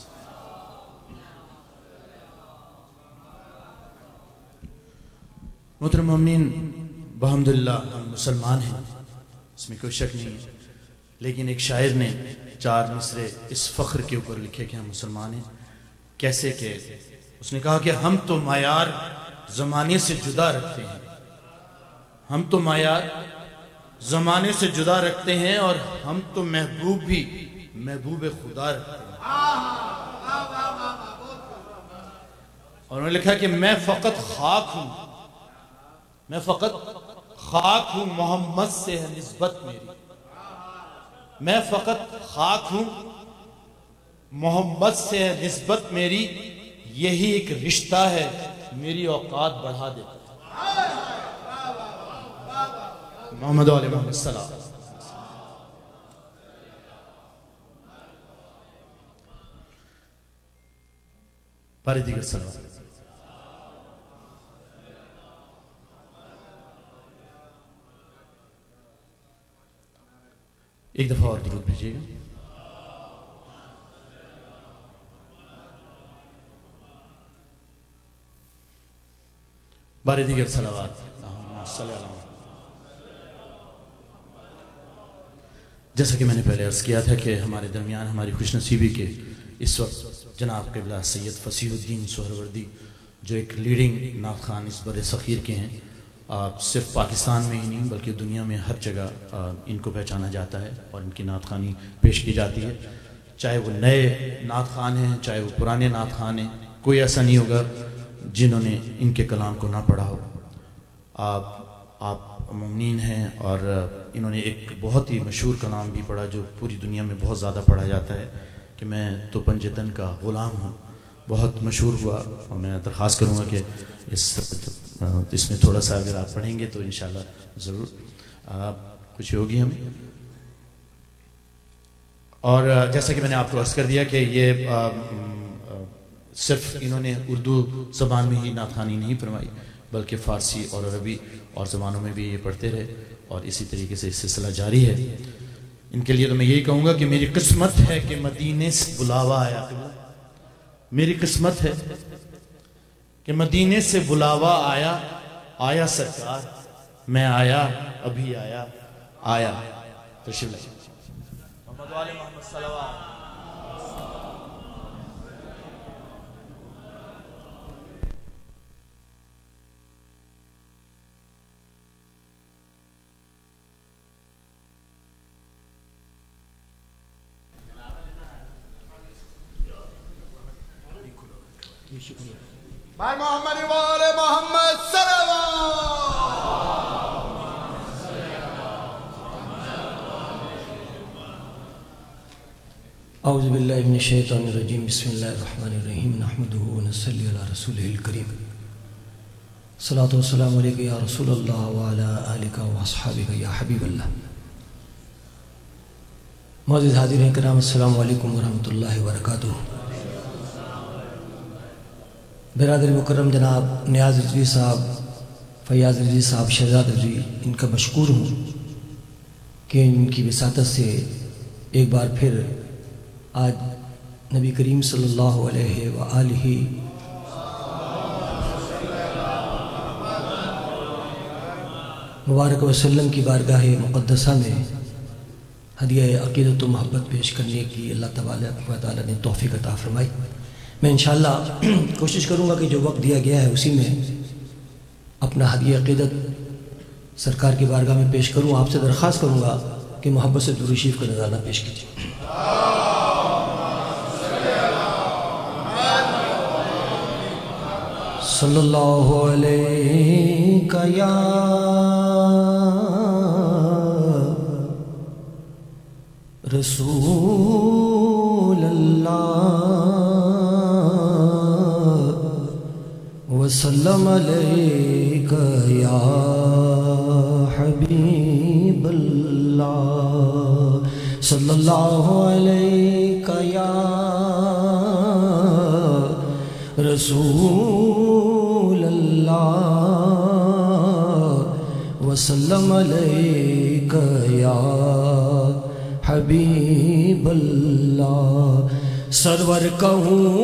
محترم مومنین، بحمدللہ ہم مسلمان ہیں، اس میں کوئی شک نہیں ہے، لیکن ایک شاعر نے 4 مصرے اس فخر کے اوپر لکھے کہ ہم مسلمان ہیں۔ کیسے کہ اس نے کہا کہ ہم تو معیار زمانے سے جدا رکھتے ہیں، ہم تو معیار زمانے سے جدا رکھتے ہیں، اور ہم تو محبوب بھی محبوب خدا رکھتے ہیں۔ اور انہوں نے لکھا کہ میں فقط خاک ہوں، میں فقط خاک ہوں، محمد سے ہے نسبت میری، میں فقط خاک ہوں، محمد سے ہے نسبت میری، یہی ایک رشتہ ہے میری اوقات بڑھا دیتا ہے۔ محمد و آل محمد السلام۔ باری دیگر سلام۔ ایک دفعہ اور درود بھیجیے گا۔ باری دیگر صلوات۔ جیسا کہ میں نے پہلے عرض کیا تھا کہ ہمارے درمیان ہماری خوش نصیبی کے اس وقت جناب قبلہ سید فصیح الدین سہروردی، جو ایک لیڈنگ نعت خوان اس بر صغیر کے ہیں، صرف پاکستان میں ہی نہیں بلکہ دنیا میں ہر جگہ ان کو پہچانا جاتا ہے اور ان کی نعت خوانی پیش کی جاتی ہے، چاہے وہ نئے نعت خوان ہیں چاہے وہ پرانے نعت خوان ہیں، کوئی ایسا نہیں ہوگا جنہوں نے ان کے کلام کو نہ پڑھا ہو۔ آپ مومنین ہیں اور انہوں نے ایک بہت ہی مشہور کلام بھی پڑھا جو پوری دنیا میں بہت زیادہ پڑھا جاتا ہے کہ میں تو پنجتن کا غلام ہوں، بہت مشہور ہوا، اور میں درخواست کروں گا کہ اس میں تھوڑا سا اگر آپ پڑھیں گے تو انشاءاللہ ضرور کچھ ہوگی ہمیں۔ اور جیسا کہ میں نے آپ کو عرض کر دیا کہ یہ صرف انہوں نے اردو زبان میں ہی نعت خوانی نہیں فرمائی بلکہ فارسی اور عربی اور زبانوں میں بھی یہ پڑھتے رہے، اور اسی طریقے سے سلسلہ جاری ہے۔ ان کے لیے تو میں یہی کہوں گا کہ میری قسمت ہے کہ مدینے سے بلاوا آیا، میری قسمت ہے کہ مدینے سے بلاوا آیا، آیا سرکار میں آیا ابھی آیا، آیا تشریف لائیے۔ محمد والے محمد صلوات۔
بھائی محمد والے محمد صلوات۔
اعوذ باللہ من الشیطان الرجیم، بسم اللہ الرحمن الرحیم، نحمده ونصلی علی رسولہ الکریم، صلاۃ والسلام علیک یا رسول اللہ وعلی آلک واصحابک یا حبیب اللہ۔ معزز حاضرین کرام، السلام علیکم ورحمۃ اللہ وبرکاتہ۔ برادر مکرم جناب نیاز رضوی صاحب، فیاض رضوی صاحب، شہزاد رضوی، ان کا مشکور ہوں کہ ان کی وساطت سے ایک بار پھر آج نبی کریم صلی اللہ علیہ وآلہ मुबारक वसल्लम की बारगाह मुक़द्दसा में हदिया अक़ीदत व मोहब्बत पेश करने की अल्लाह तबारक व तआला ने तौफ़ीक़ अता फ़रमाई। मैं इंशाअल्लाह कोशिश करूँगा कि जो वक्त दिया गया है उसी में अपना हदिया अक़ीदत सरकार की बारगाह में पेश करूँ। आपसे दरख्वास्त करूँगा कि मोहब्बत से दुरूद शरीफ का नज़ारा पेश कीजिए। सल्लल्लाहु अलैका या रसूल अल्लाह वसल्लम अलैका या हबीब अल्लाह सल्लल्लाहु अलैका या रसूल अल्लाह वसल्लम अलैका या हबीब अल्लाह। सरवर कहूँ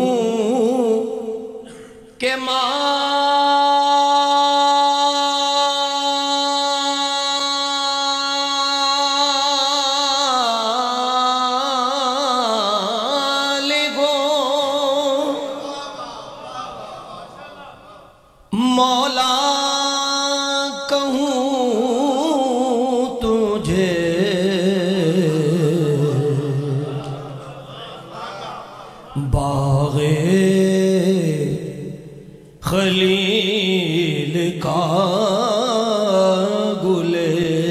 के मौला कहूँ तुझे बाग़े खलील का गुले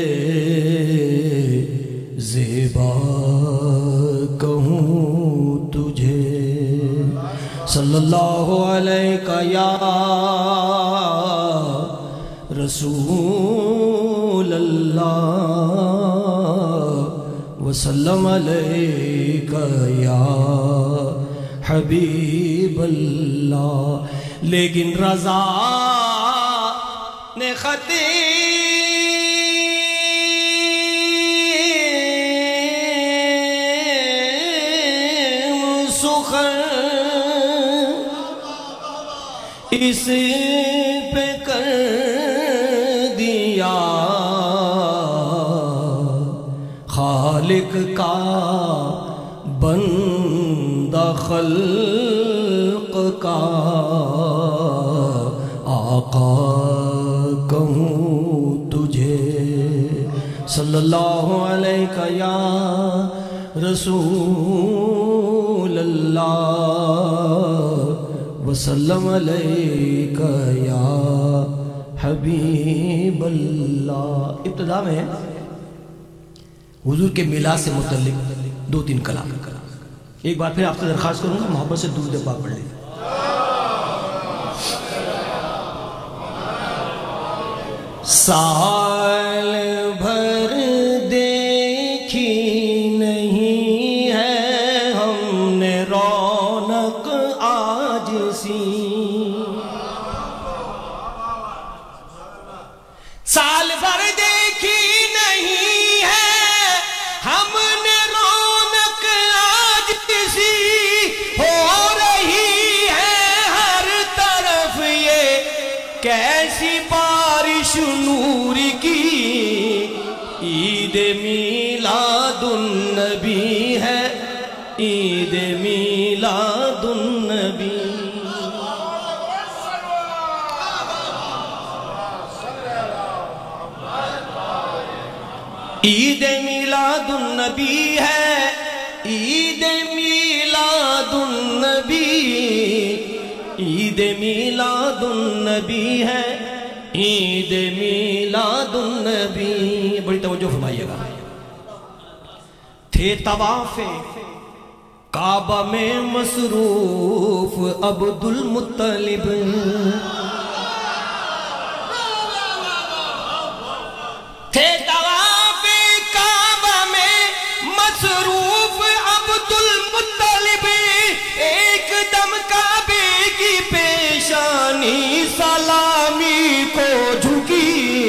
ज़ेबा कहूँ तुझे सल्लल्लाहु अलैका या रसूल अल्लाह वसल्लम अलैका या हबीब अल्लाह। लेकिन रज़ा ने ख़ते सुखर इस पे कर दिया खालिक का बंदा खल्क का आका कहूँ तुझे सल्लल्लाहु अलैका या रसूल अल्लाह वसल्लम अलैका या हबीब अल्लाह। इब्तिदा में हुजूर के मिलाद से मुतल्लिक दो तीन कलाम। एक बार फिर आपसे दरख्वास्त करूँगा मोहब्बत से दुरूद पाक पढ़ लें। साल भर देखी नहीं है हमने रौनक आज सी, साल भर देखी नहीं है हमने रौनक आज सी, हो रही है हर तरफ ये कैसी बारिश नूर की, ईद मीलादुन्नबी है ईद मीलादुन्नबी। ईद मीलादुन्नबी है ईद मीलादुन्नबी, ईद मीलादुन्नबी है ईद मीलादुन्नबी। बड़ी तवज्जो फरमाइएगा। थे तवाफ़े काबा में मसरूफ अब्दुल मुत्तलिब, थे तवाफ़े काबा में मसरूफ अब्दुल मुत्तलिब, एक दम काबे की पेशानी सलामी को झुकी,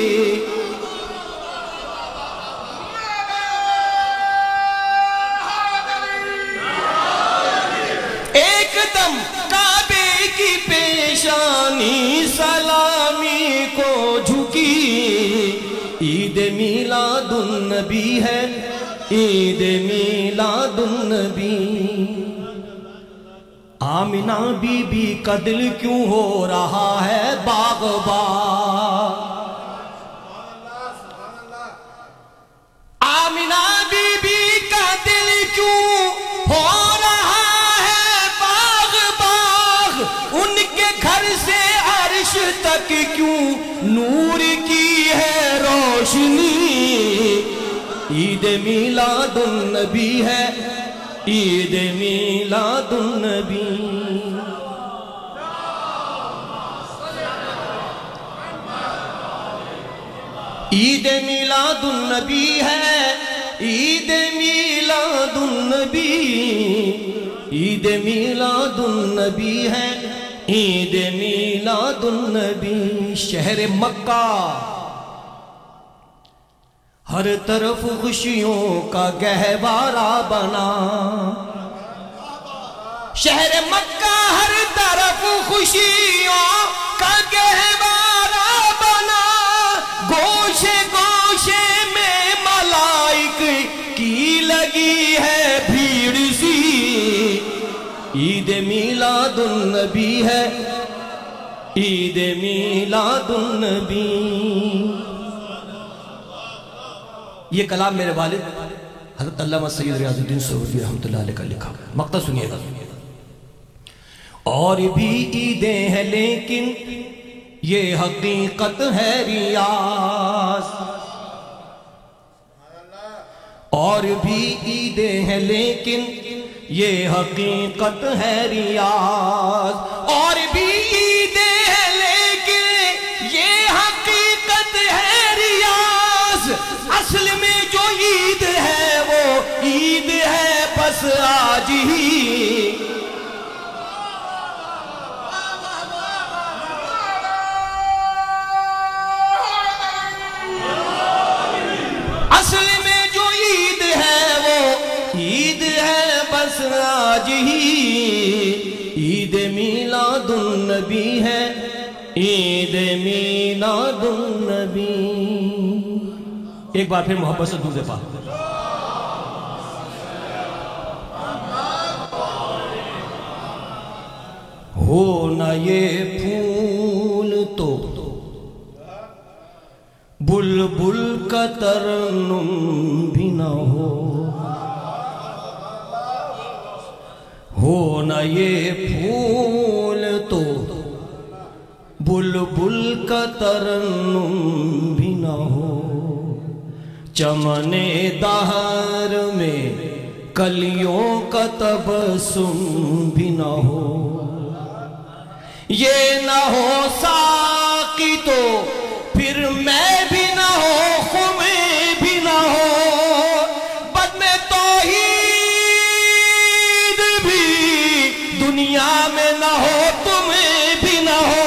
एकदम काबे की पेशानी सलामी को झुकी, عید میلاد النبی ہے، عید میلاد النبی۔ آمنہ بی بی کا دل کیوں ہو رہا ہے باغ باغ، آمنہ بی بی کا دل کیوں ہو رہا ہے باغ باغ، ان کے گھر سے عرش تک کیوں نور کی ہے روشنی۔ عید میلاد النبی ہے، عید میلاد النبی۔ عید میلاد النبی ہے، عید میلاد النبی، عید میلاد النبی ہے، عید میلاد النبی۔ شہر مکہ ہر طرف خوشیوں کا گہوارہ بنا، شہر مکہ ہر طرف خوشیوں کا گہوارہ بنا، گوشے گوشے میں ملائک کی لگی ہے بھیڑ سی۔ عید میلاد النبی ہے، عید میلاد النبی۔ یہ کلام میرے والد حضرت علامہ سید ریاض الدین سہروردی رحمۃ اللہ علیہ کا لکھا، مقطع سنیے گا۔ اور بھی عیدیں ہیں لیکن یہ حقیقت ہے ریاض، اور بھی عیدیں ہیں لیکن یہ حقیقت ہے ریاض، اور بھی عیدیں ہیں لیکن یہ حقیقت ہے ریاض۔ اصل میں جو عید ہے وہ عید ہے بس آج ہی، اصل میں جو عید ہے وہ عید ہے بس آج ہی۔ عید میلاد النبی ہے، عید میلاد النبی۔ ایک بار پھر محبت سے درود پاک۔ ہو نہ یہ پھول تو بلبل کا ترنم بھی نہ ہو نہ یہ پھول تو بلبل کا ترنم بھی نہ ہو، چمن دہر میں کلیوں کا تبسم بھی نہ ہو، یہ نہ ہو ساقی تو پھر میں بھی نہ ہو، خم بھی نہ ہو، بد میں توحید بھی دنیا میں نہ ہو، تم بھی نہ ہو،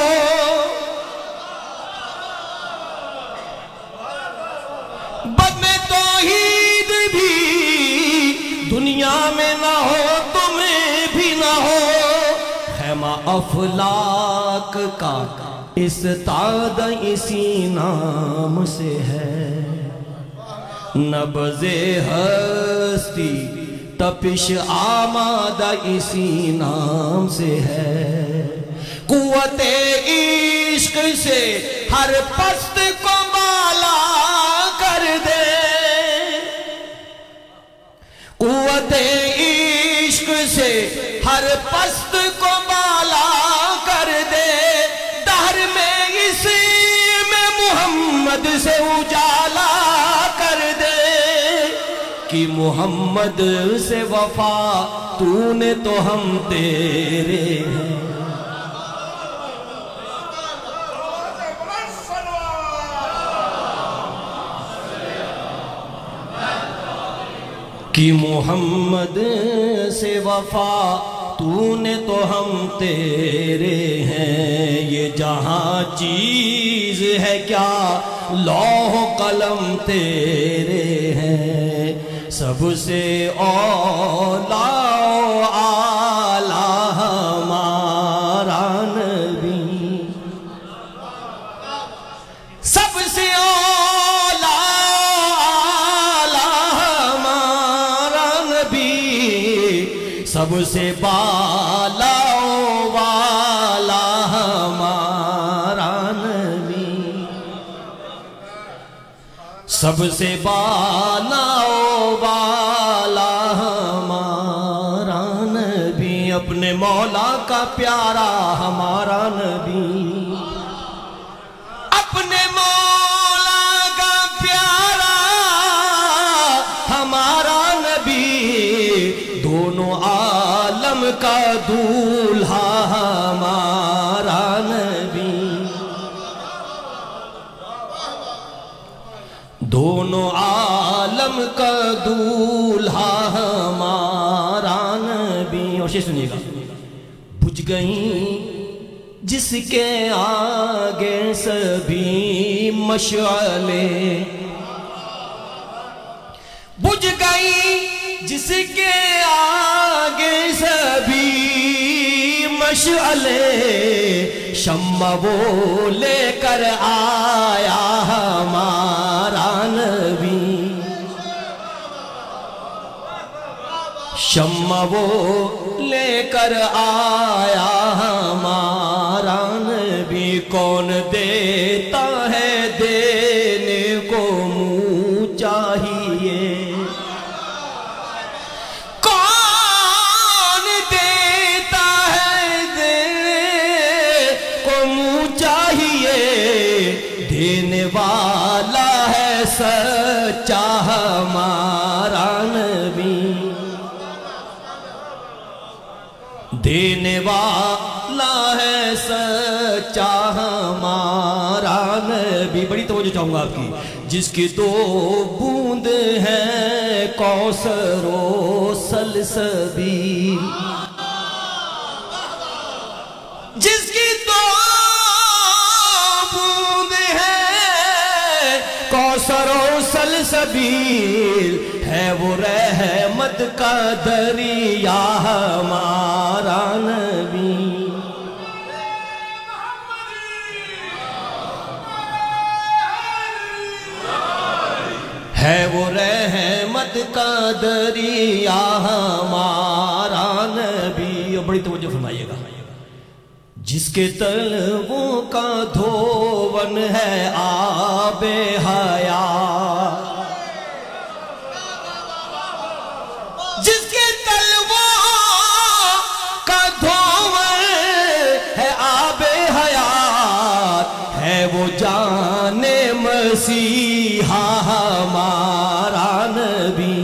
بد میں توحید بھی دنیا میں نہ ہو، تم بھی نہ ہو۔ خیمہ افلاک کا استاد اسی نام سے ہے، نبض ہستی تپش آمادہ اسی نام سے ہے، قوت عشق سے ہر پست کو بالا کر دے، قوت عشق سے ہر پست کو بالا کر دے، دہر میں اس میں محمد سے اجالا کر دے، کہ محمد سے وفا تو نے تو ہم تیرے ہیں، کہ محمد سے وفا تو نے تو ہم تیرے ہیں، یہ جہاں چیز ہے کیا لوح قلم تیرے ہیں، سب سے اولا و اعلیٰ ہمارا نبی، سب سے اولا سے بالا والا ہمارا نبی، سب سے بالا والا ہمارا نبی، اپنے مولا کا پیارا ہمارا نبی، اپنے مولا کا پیارا ہمارا نبی، دونوں عالم کا دولہا ہمارا نبی، دونوں عالم کا دولہا ہمارا نبی۔ اور شیئر سنیے گا، بجھ گئیں جس کے آگے سبھی مشعلیں، بجھ گئی جس کے آگے سبھی مشعلیں، شمع وہ لے کر آیا ہمارا نبی، شمع وہ لے کر آیا ہمارا نبی، کون دیتا ہے دینے کو منہ چاہیے، کون دیتا ہے دینے کو منہ چاہیے، دینے والا ہے سچا ہمارا نبی، دینے والا ہے سچا ہمارا نبی۔ بڑی توجہ چاہوں گا آپ کی، جس کی دو بوند ہیں کوثر و سلسبیل، جس کی دو بوند ہیں کوثر و سلسبیل، ہے وہ رحمت کا دریا ہمارا نبی، ہے وہ رحمت کا دریا ہمارا نبی۔ اور بڑی توجہ فرمائیے گا، جس کے طلبوں کا دھون ہے آب حیات، جس کے طلبوں کا دھون ہے آب حیات، ہے وہ جان مسیحا ہمارا نبی،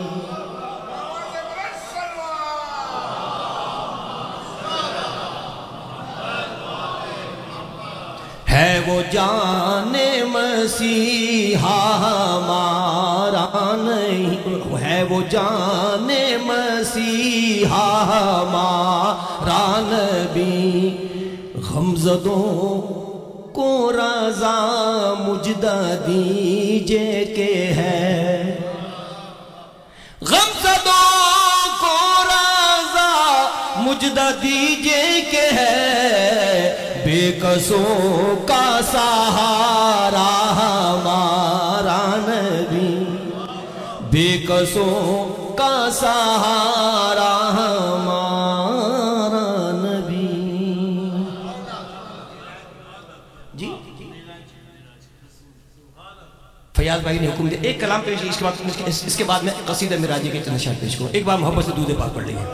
ہے وہ جان مسیحا ہمارا نہیں، ہے وہ جان مسیحا ہمارا نبی، غمزدوں کو رضا مجدہ دیجے کہ ہے، غمزدوں کو رضا مجدہ دیجے کہ ہے، بے کسوں کا سہارا ہمارا نبی، بے کسوں کا سہارا ہمارا نبی۔ جی فیاض بھائی نے حکم دیا ایک کلام پیش، اس کے بعد میں قصیدہ معراجی کے چند اشعار پیش کروں۔ ایک بار محبت سے درود پاک پڑھ لیں گے۔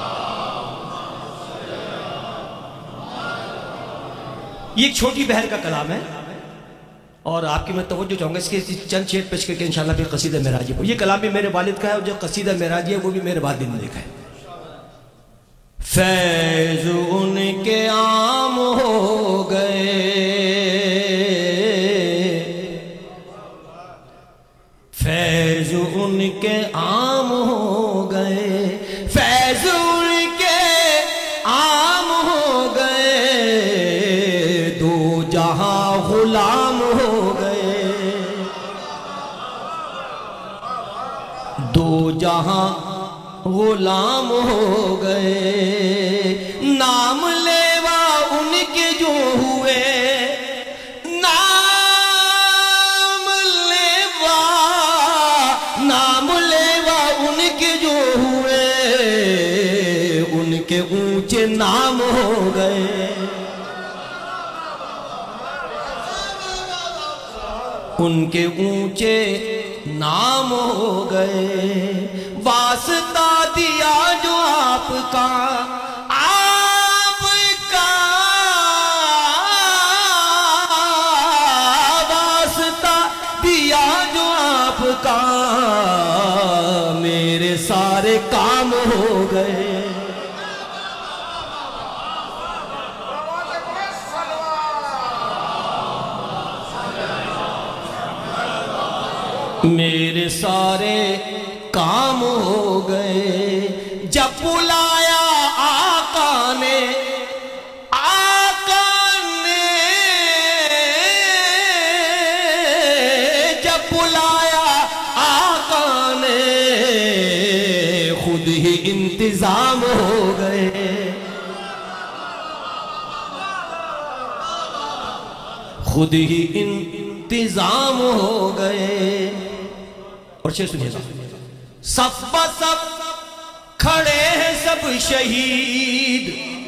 یہ ایک چھوٹی بہر کا کلام ہے اور آپ کی میں توجہ چاہوں گا، اس کے چند شعر پیش کر کے انشاءاللہ پھر قصیدہ معراجی پر۔ یہ کلام بھی میرے والد کا ہے اور جو قصیدہ معراجی ہے وہ بھی میرے والد نے لکھا ہے۔ فیض ان کے عام ہو گئے، فیض ان کے عام ہو گئے، فیض ان کے عام ہو گئے، دو جہاں غلام ہو گئے، دو جہاں غلام ہو گئے، نام لیوا ان کے جو ہوئے، نام لیوا ان کے جو ہوئے، گئے ان کے اونچے نام ہو گئے واسطہ دیا جو آپ کا واسطہ دیا جو آپ کا میرے سارے کام ہو گئے میرے سارے کام ہو گئے جب بلایا آقا نے جب بلایا آقا نے خود ہی انتظام ہو گئے خود ہی انتظام ہو گئے اور شعر سنیے گا صف بصف کھڑے ہیں سب شہید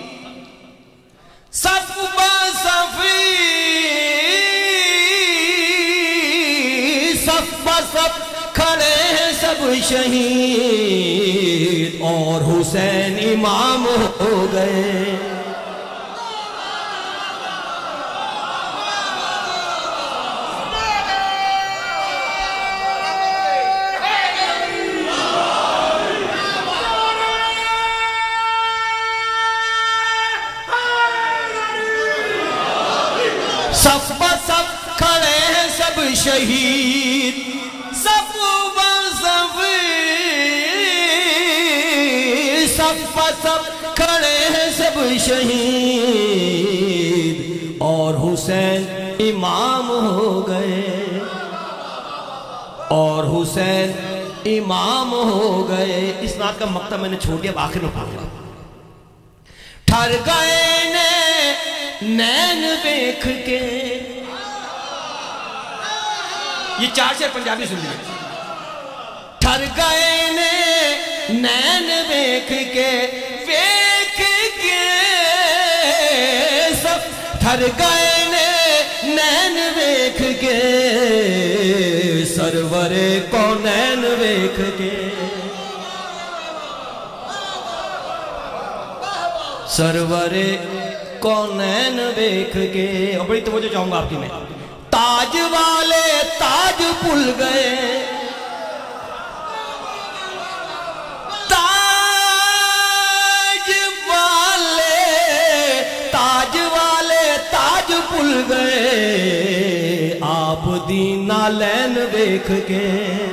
صف بصف صف بصف کھڑے ہیں سب شہید اور حسین امام ہو گئے صف بصف کھڑے ہیں سب شہید صف بصف صف بصف کھڑے ہیں سب شہید اور حسین امام ہو گئے اور حسین امام ہو گئے اس نعت کا مقطع میں نے چھوڑ دیا اب آخر میں پڑھوں گا ٹھر گئے نین دیکھ کے یہ چار شعر پنجابی سن لیے ٹھر گئے نین دیکھ کے سب ٹھر گئے نین دیکھ کے سرور کونین دیکھ کے سرور کونین دیکھ کے اور بڑی توجہ چاہوں گا آپ کی میں تاج والے تاج بھول گئے تاج والے تاج بھول گئے آپ دین نالین دیکھ کے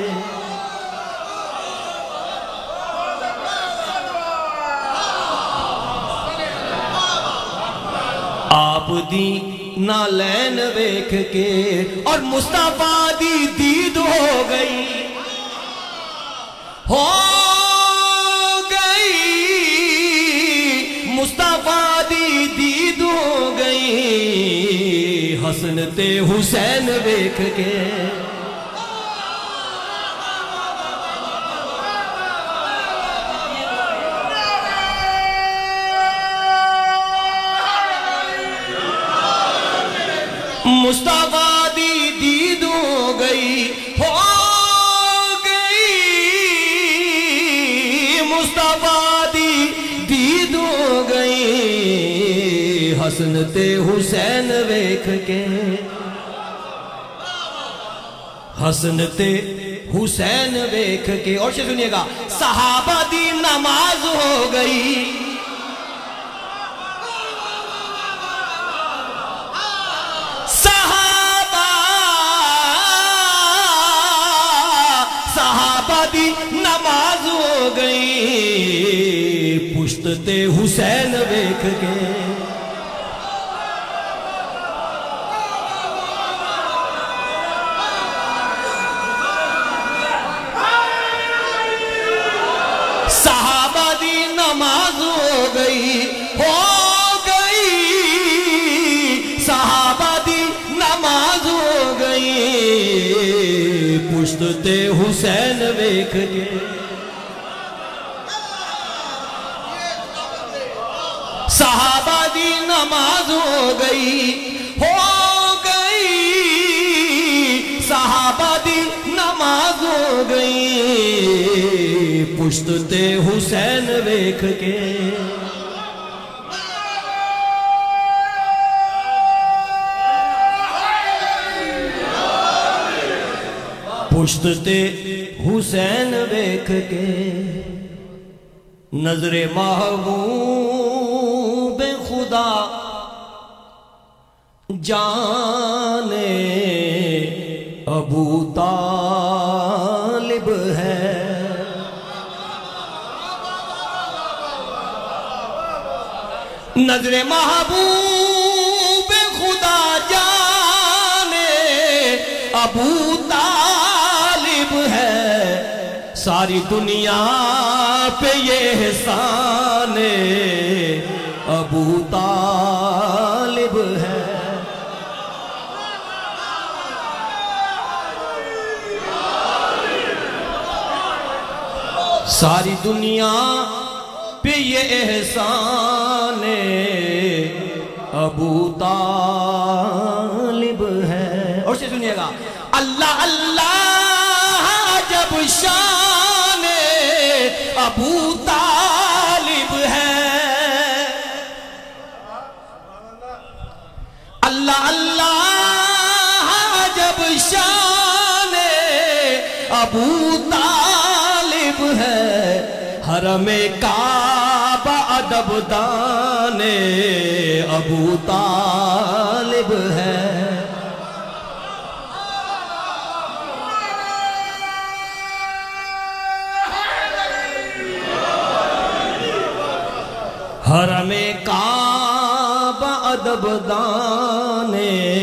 آپ دی نالین دیکھ کے اور مصطفیٰ دی دید ہو گئی مصطفیٰ دی دید ہو گئی حسنت حسین دیکھ کے مصطفیٰ دی دید ہو گئی مصطفیٰ دی دید ہو گئی حسنت حسین دیکھ کے حسنت حسین دیکھ کے اور شعر سنیے گا صحابہ دی نماز ہو گئی دی نماز ہو گئی پشت تے حسین دیکھ کے صحابہ دی نماز ہو گئی صحابہ دی نماز ہو گئی پشت تے حسین دیکھ کے صحابہ دی نماز ہو گئی صحابہ دی نماز ہو گئی پشت تے حسین ویکھ کے پشت تے حسین ویکھ کے نظر محبوب خدا جانے ابو طالب ہے نظر محبوب خدا جانے ابو طالب ہے ساری دنیا پہ یہ احسان ابو طالب ہے ساری دنیا پہ یہ احسان ابو طالب ہے اور سے سنیے گا اللہ اللہ جب شان ابو طالب ہے اللہ اللہ جب شان ابو طالب ہے حرم کعبہ ادب دان ابو طالب ہے حرم کعبہ ادب دان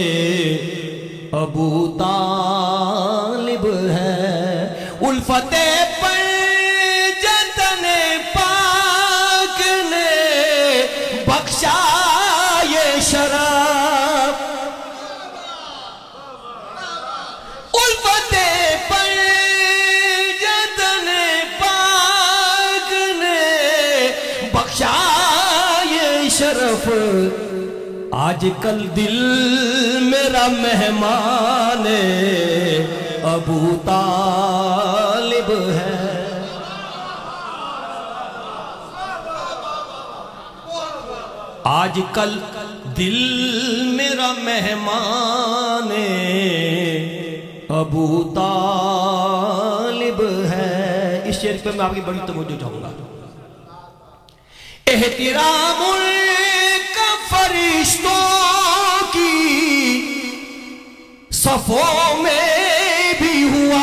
ابو طالب ہے الفت پر جتن پاک نے بخشا یہ شرف الفت پر جتن پاک نے بخشا شرف آج کل دل میرا مہمان ابو طالب ہے آج کل دل میرا مہمان ابو طالب ہے اس شعر پہ میں آپ کی بڑی توجہ چاہوں گا احترام کا فرشتوں کی صفوں میں بھی ہوا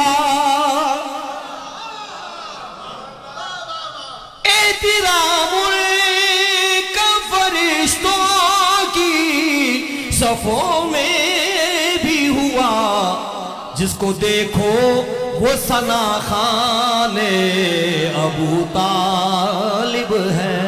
احترام کا فرشتوں کی صفوں میں بھی ہوا جس کو دیکھو وہ ثنا خان ابو طالب ہے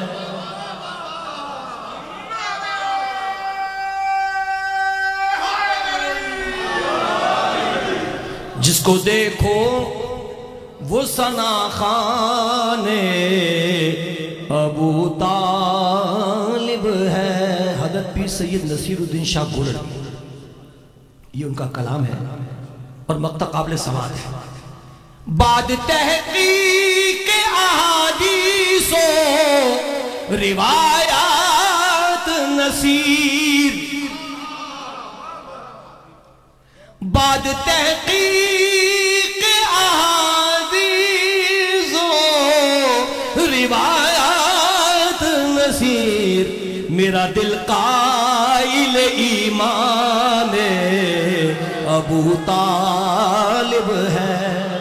جس کو دیکھو وہ ثنا خان ابو طالب ہے حضرت پیر سید نصیر الدین شاہ گولڑ یہ ان کا کلام ہے اور مقطع قابل سماعت ہے بعد تحقیق احادیث و روایات نصیر بعد تحقیق احادیث و روایات نصیر میرا دل قائل ایمان ابو طالب ہے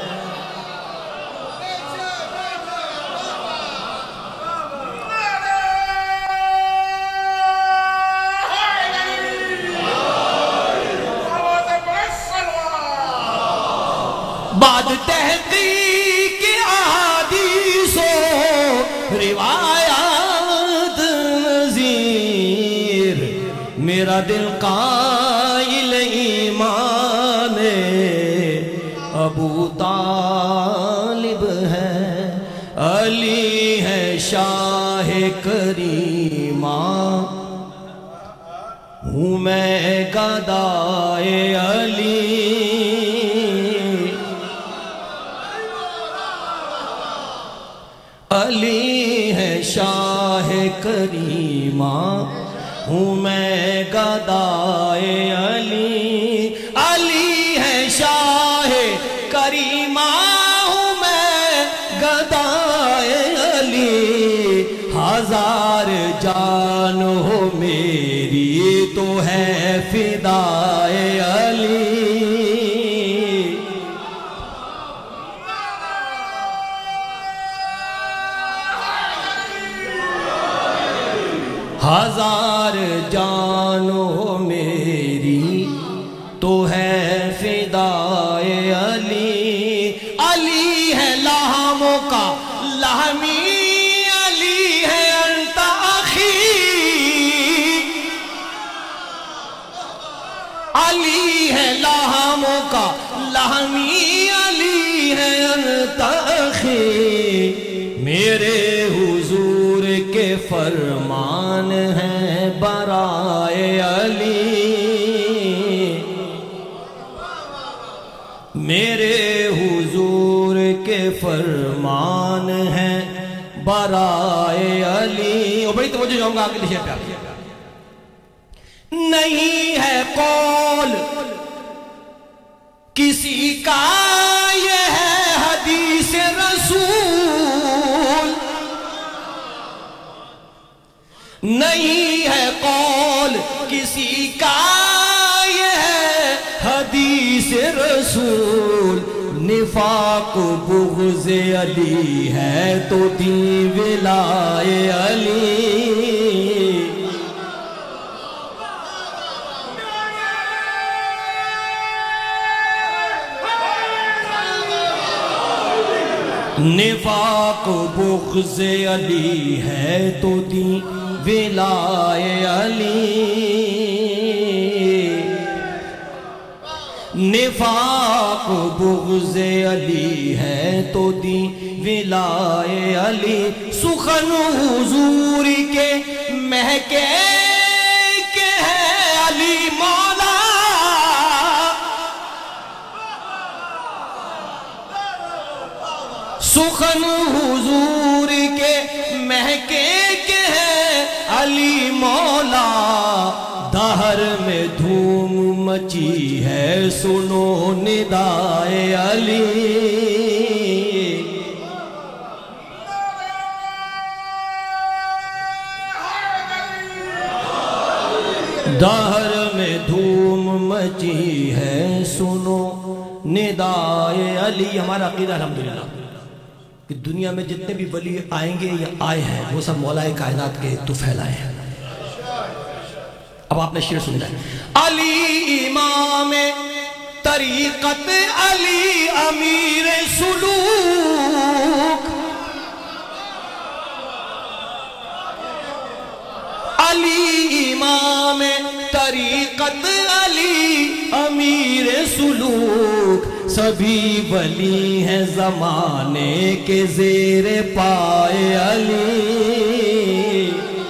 بعد تحقیق احادیث و روایات نظیر میرا دل قائل ایمان ابو طالب ہے علی ہے شاہ کریمہ ہوں میں گدائے علی، علی ہے شاہ کریمہ ہوں میں گدائے علی، علی ہے شاہ کریمہ ہوں میں گدائے علی، ہزار جان ہو میری تو ہے فدائے علی، ہزار جان ہو میری تو ہے فدائے علی، علی ہے لہموں کا لہمی، علی ہے انت اخی، علی ہے لہموں کا لہمی، علی ہے انت اخی، میرے حضور کے فرمان ہیں برائے علی، میرے حضور کے فرمان ہیں برائے علی۔ اور بڑی توجہ جاؤں گا آگے لکھے پیار، نہیں ہے قول کسی کا یہ ہے حدیث رسول، نہیں ہے قول کسی کا یہ ہے حدیث رسول، نفاق بغض علی ہے تو دین ولائے علی، نفاق بغض علی ہے تو دین ولائے علی، نفاق بغض علی ہے تو دین ولائے علی، سخن حضور کے مہکے کے ہے علی مولا، سخن حضور کے مہکے کے ہے علی مولا، دہر میں دھوم مچی ہے سنو ندائے علی، دہر میں دھوم مچی ہے سنو ندائے علی۔ ہمارا عقیدہ الحمدللہ کہ دنیا میں جتنے بھی ولی آئیں گے یا آئے ہیں وہ سب مولا کائنات کے طفیل آئے ہیں۔ اب آپ نے شعر سننا ہے، علی امام طریقت، علی امیر سلوک، علی امام طریقت، علی امیر سلوک، سبھی ولی ہیں زمانے کے زیر پائے علی،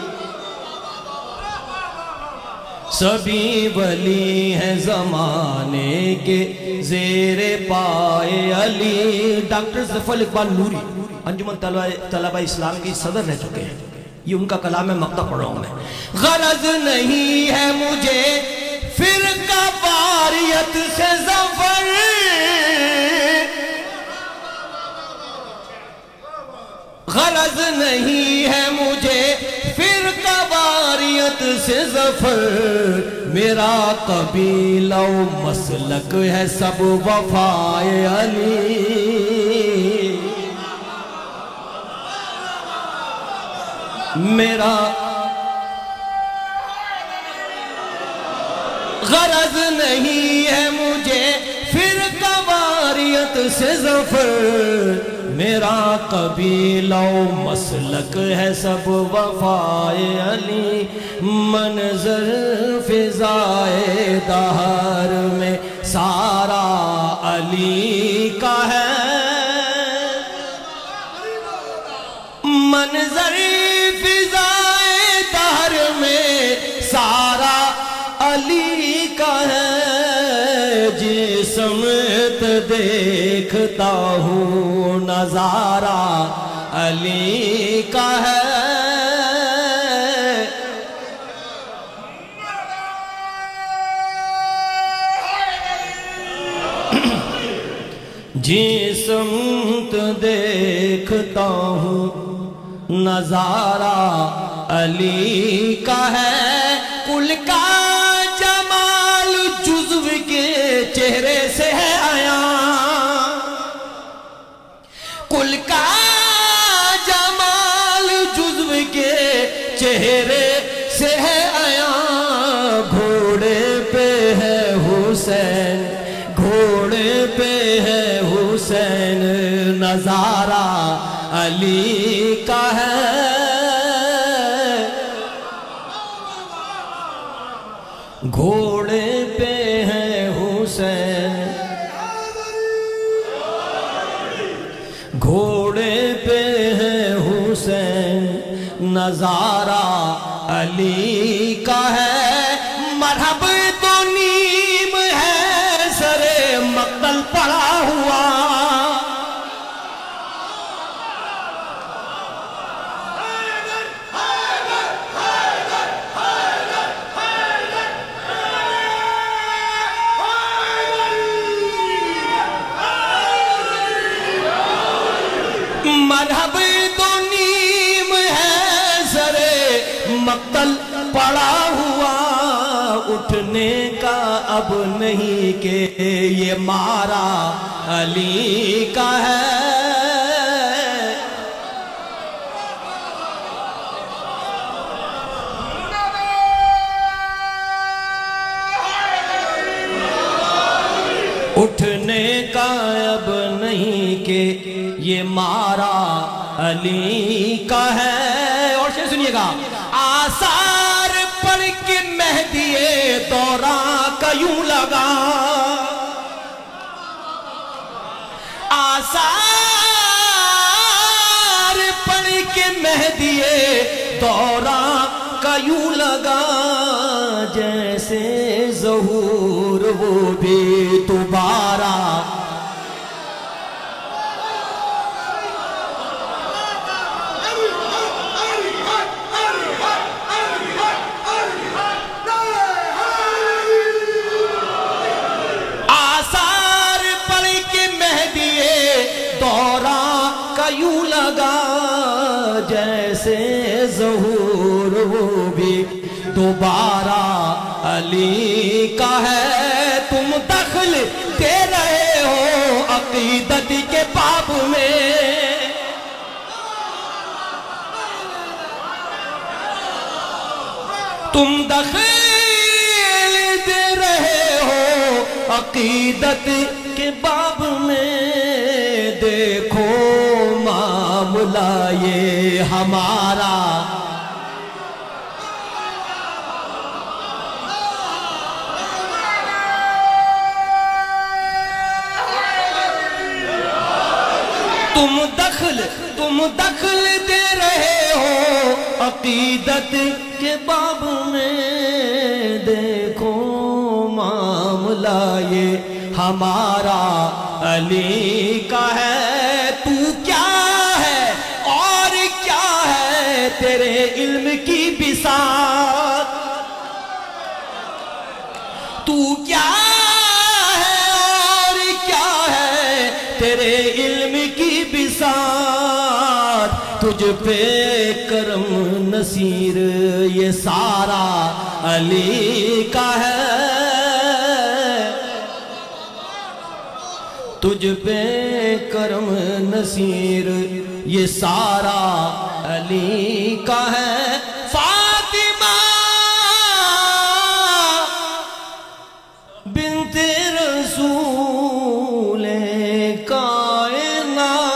سبھی ولی ہیں زمانے کے زیر پائے علی۔ ڈاکٹر ظفر اقبال نوری انجمن طلبہ اسلام کی صدر رہ چکے ہیں، یہ ان کا کلام ہے، مقطع پڑھ رہا ہوں میں۔ غرض نہیں ہے مجھے فرقہ واریت سے ظفر، غرض نہیں ہے مجھے فرقہ واریت سے ظفر، میرا قبیلہ و مسلک ہے سب وفائے علی، میرا غرض نہیں ہے مجھے فرقہ واریت سے ظفر، میرا قبیلہ و مسلک ہے سب وفائے علی، منظر فضائے دہر میں سارا علی کا ہے، منظر فضائے دہر میں سارا کا ہے جس سمت دیکھتا ہوں نظارہ علی کا ہے جس سمت دیکھتا ہوں نظارہ علی کا ہے کل کا جمال جزو کے چہرے سے ہے آیا کل کا جمال جزو کے چہرے سے ہے آیا گھوڑے پہ ہے حسین گھوڑے پہ ہے حسین نظارہ علی کا ہے گھوڑے پہ ہے حسین گھوڑے پہ ہے حسین نظارہ علی کا ہے مرحب تو نیم ہے سرے مقتل پڑا ہوا مرحب تو نیم ہے سرے مقتل پڑا ہوا اٹھنے کا اب نہیں کہ یہ مارا علی کا ہے اٹھنے کا اب نہیں کہ یہ مارا علی کا ہے اور شعر سنیے گا آثار پڑھ کے مہدی دوراں کا یوں لگا آثار پڑھ کے مہدی دوراں کا یوں لگا جیسے ظہور وہ بھی دوبارہ یوں لگا جیسے ظہور وہ بھی دوبارہ علی کا ہے تم دخل دے رہے ہو عقیدت کے باب میں تم دخل دے رہے ہو عقیدت کے باب میں دیکھو معاملہ یہ ہمارا تم دخل دے رہے ہو عقیدت کے باب میں دیکھو معاملہ یہ ہمارا علی کا ہے تو کیا ہے اور کیا ہے تیرے علم کی بساط تو کیا ہے اور کیا ہے تیرے علم کی بساط تجھ پہ کرم نصیر یہ سارا علی کا ہے تجھ پہ کرم نصیر یہ سارا علی کا ہے فاطمہ بنت رسول کائنات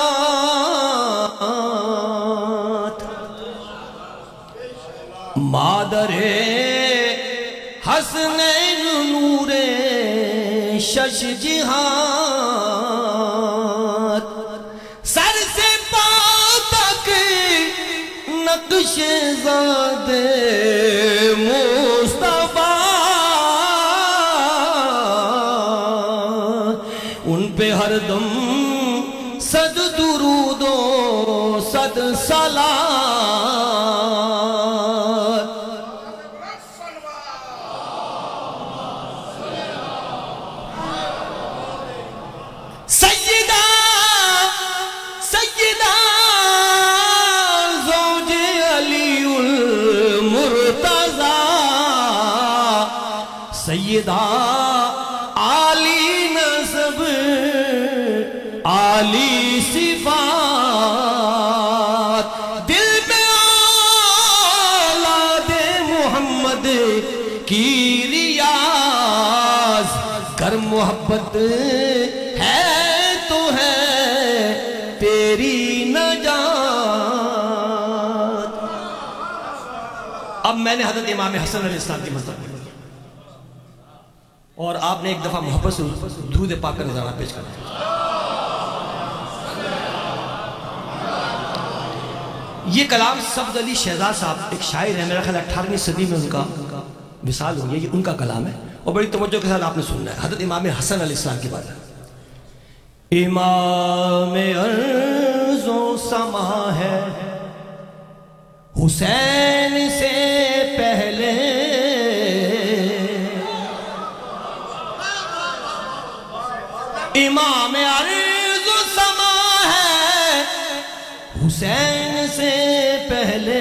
مادر حسنین نور شش جہان سر سے پاؤں تک نقش زادے مصطفیٰ پہ ہر دم صد درود و صد صلات سیدہ زوج علی المرتضی سیدہ عالی نسب عالی صفات دل میں اولاد محمد کی ریاض کر محبت ہے تو ہے تیری نجات. اب میں نے حضرت امام حسن علیہ السلام کی مذہب اور آپ نے ایک دفعہ محبت سے درود پاک کا نظارہ پیش کرنا. یہ کلام سبز علی شہزاد صاحب ایک شاعر ہے، میرا خیال 18ویں صدی میں ان کا وصال ہوئی ہے، یہ ان کا کلام ہے اور بڑی توجہ کے ساتھ آپ نے سننا ہے. حضرت امام حسن علیہ السلام کی بات ہے. امام ارض و سما ہے حسین سے پہلے، امام ارض و سما ہے حسین سے پہلے،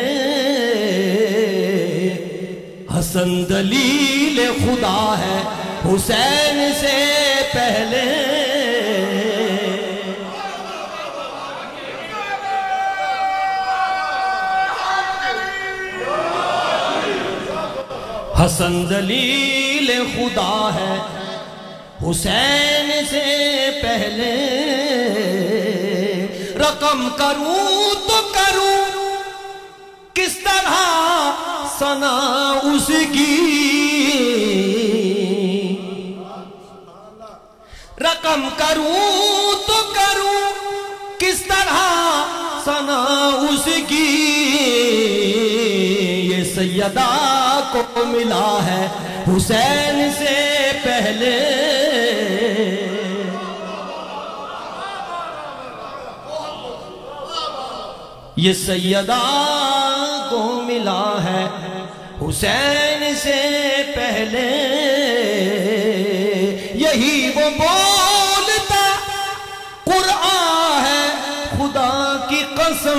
حسن دلیل خدا ہے حسین سے پہلے، حسن دلیل خدا ہے حسین سے پہلے. رقم کروں تو کروں کس طرح ثنا اس کی، رقم کروں تو کروں کس طرح ثنا اس کی. یہ سیدہ کو ملا ہے حسین سے پہلے، یہ سیدہ کو ملا ہے حسین سے پہلے. یہی وہ بولتا قرآن ہے خدا کی قسم،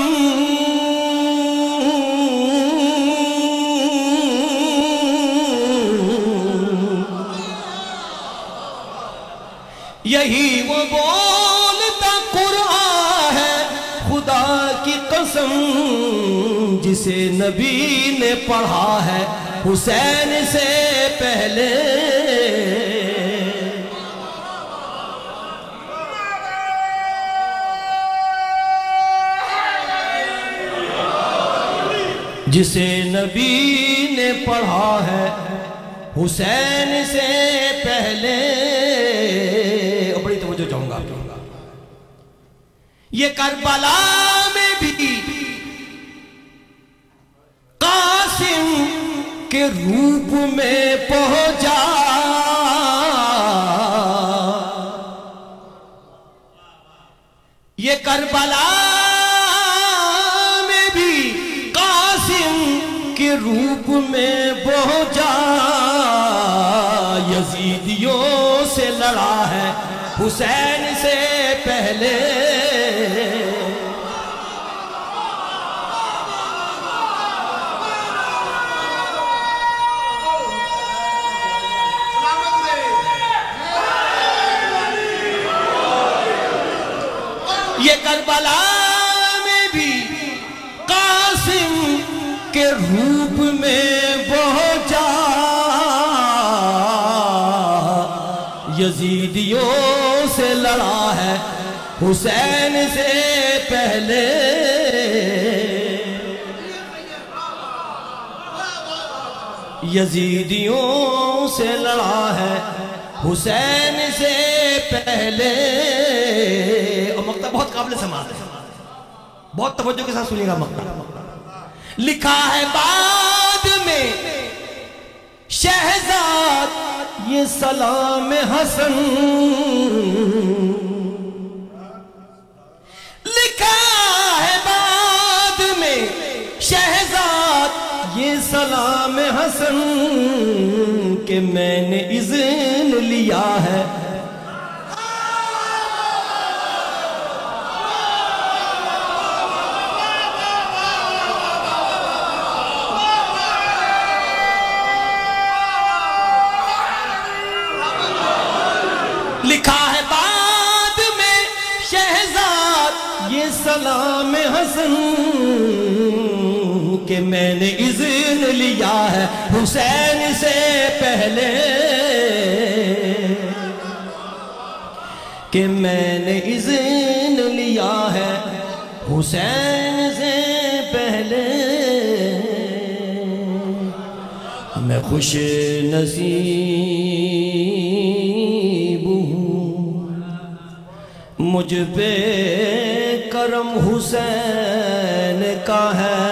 یہی وہ بولتا قرآن ہے خدا کی قسم، جسے نبی نے پڑھا ہے حسین سے پہلے. جسے نبی نے پڑھا ہے حسین سے پہلے. اور بڑی توجہ چاہوں گا، یہ کربلا میں بھی قاسم کے روپ میں پہنچا، یہ کربلا میں بھی قاسم کے روپ میں پہنچا. یزیدیوں سے لڑا ہے حسین سے پہلے، یہ کربلا میں بھی قاسم کے روپ میں پہنچا. یزیدیوں سے لڑا ہے حسین سے پہلے، یزیدیوں سے لڑا ہے حسین سے پہلے. اور مقطع بہت قابل سماعت ہے، بہت توجہ کے ساتھ سنیے گا. مقطع لکھا ہے بعد میں شہزاد یہ سلام حسن، حسن کہ میں نے اذن لیا ہے لکھا ہے بعد میں شہزاد یہ سلام حسن کہ میں نے اذن لیا ہے حسین سے پہلے کہ میں نے اذن لیا ہے حسین سے پہلے میں خوش نصیب مجھ پہ کرم حسین کا ہے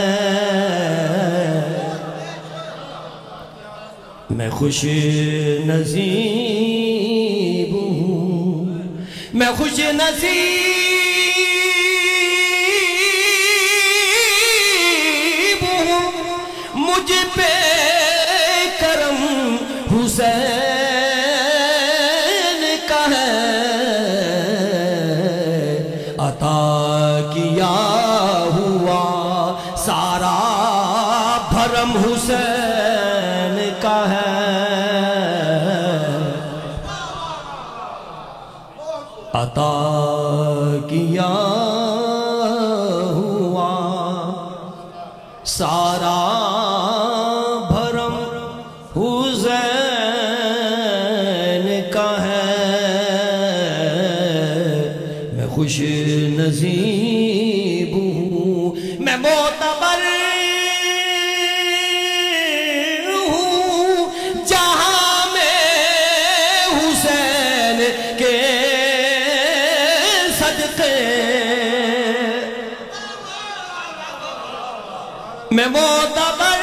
میں خوش نصیب ہوں میں خوش نصیب ہوں مجھ پہ کرم حسین کا ہے عطا کیا ہوا سارا بھرم حسین کا ہے عطا کیا ہوا سارا بھرم حسین کا ہے میں خوش نصیب ہوں میں معتبر ہوں جہاں میں حسین کے صدقے میں معتبر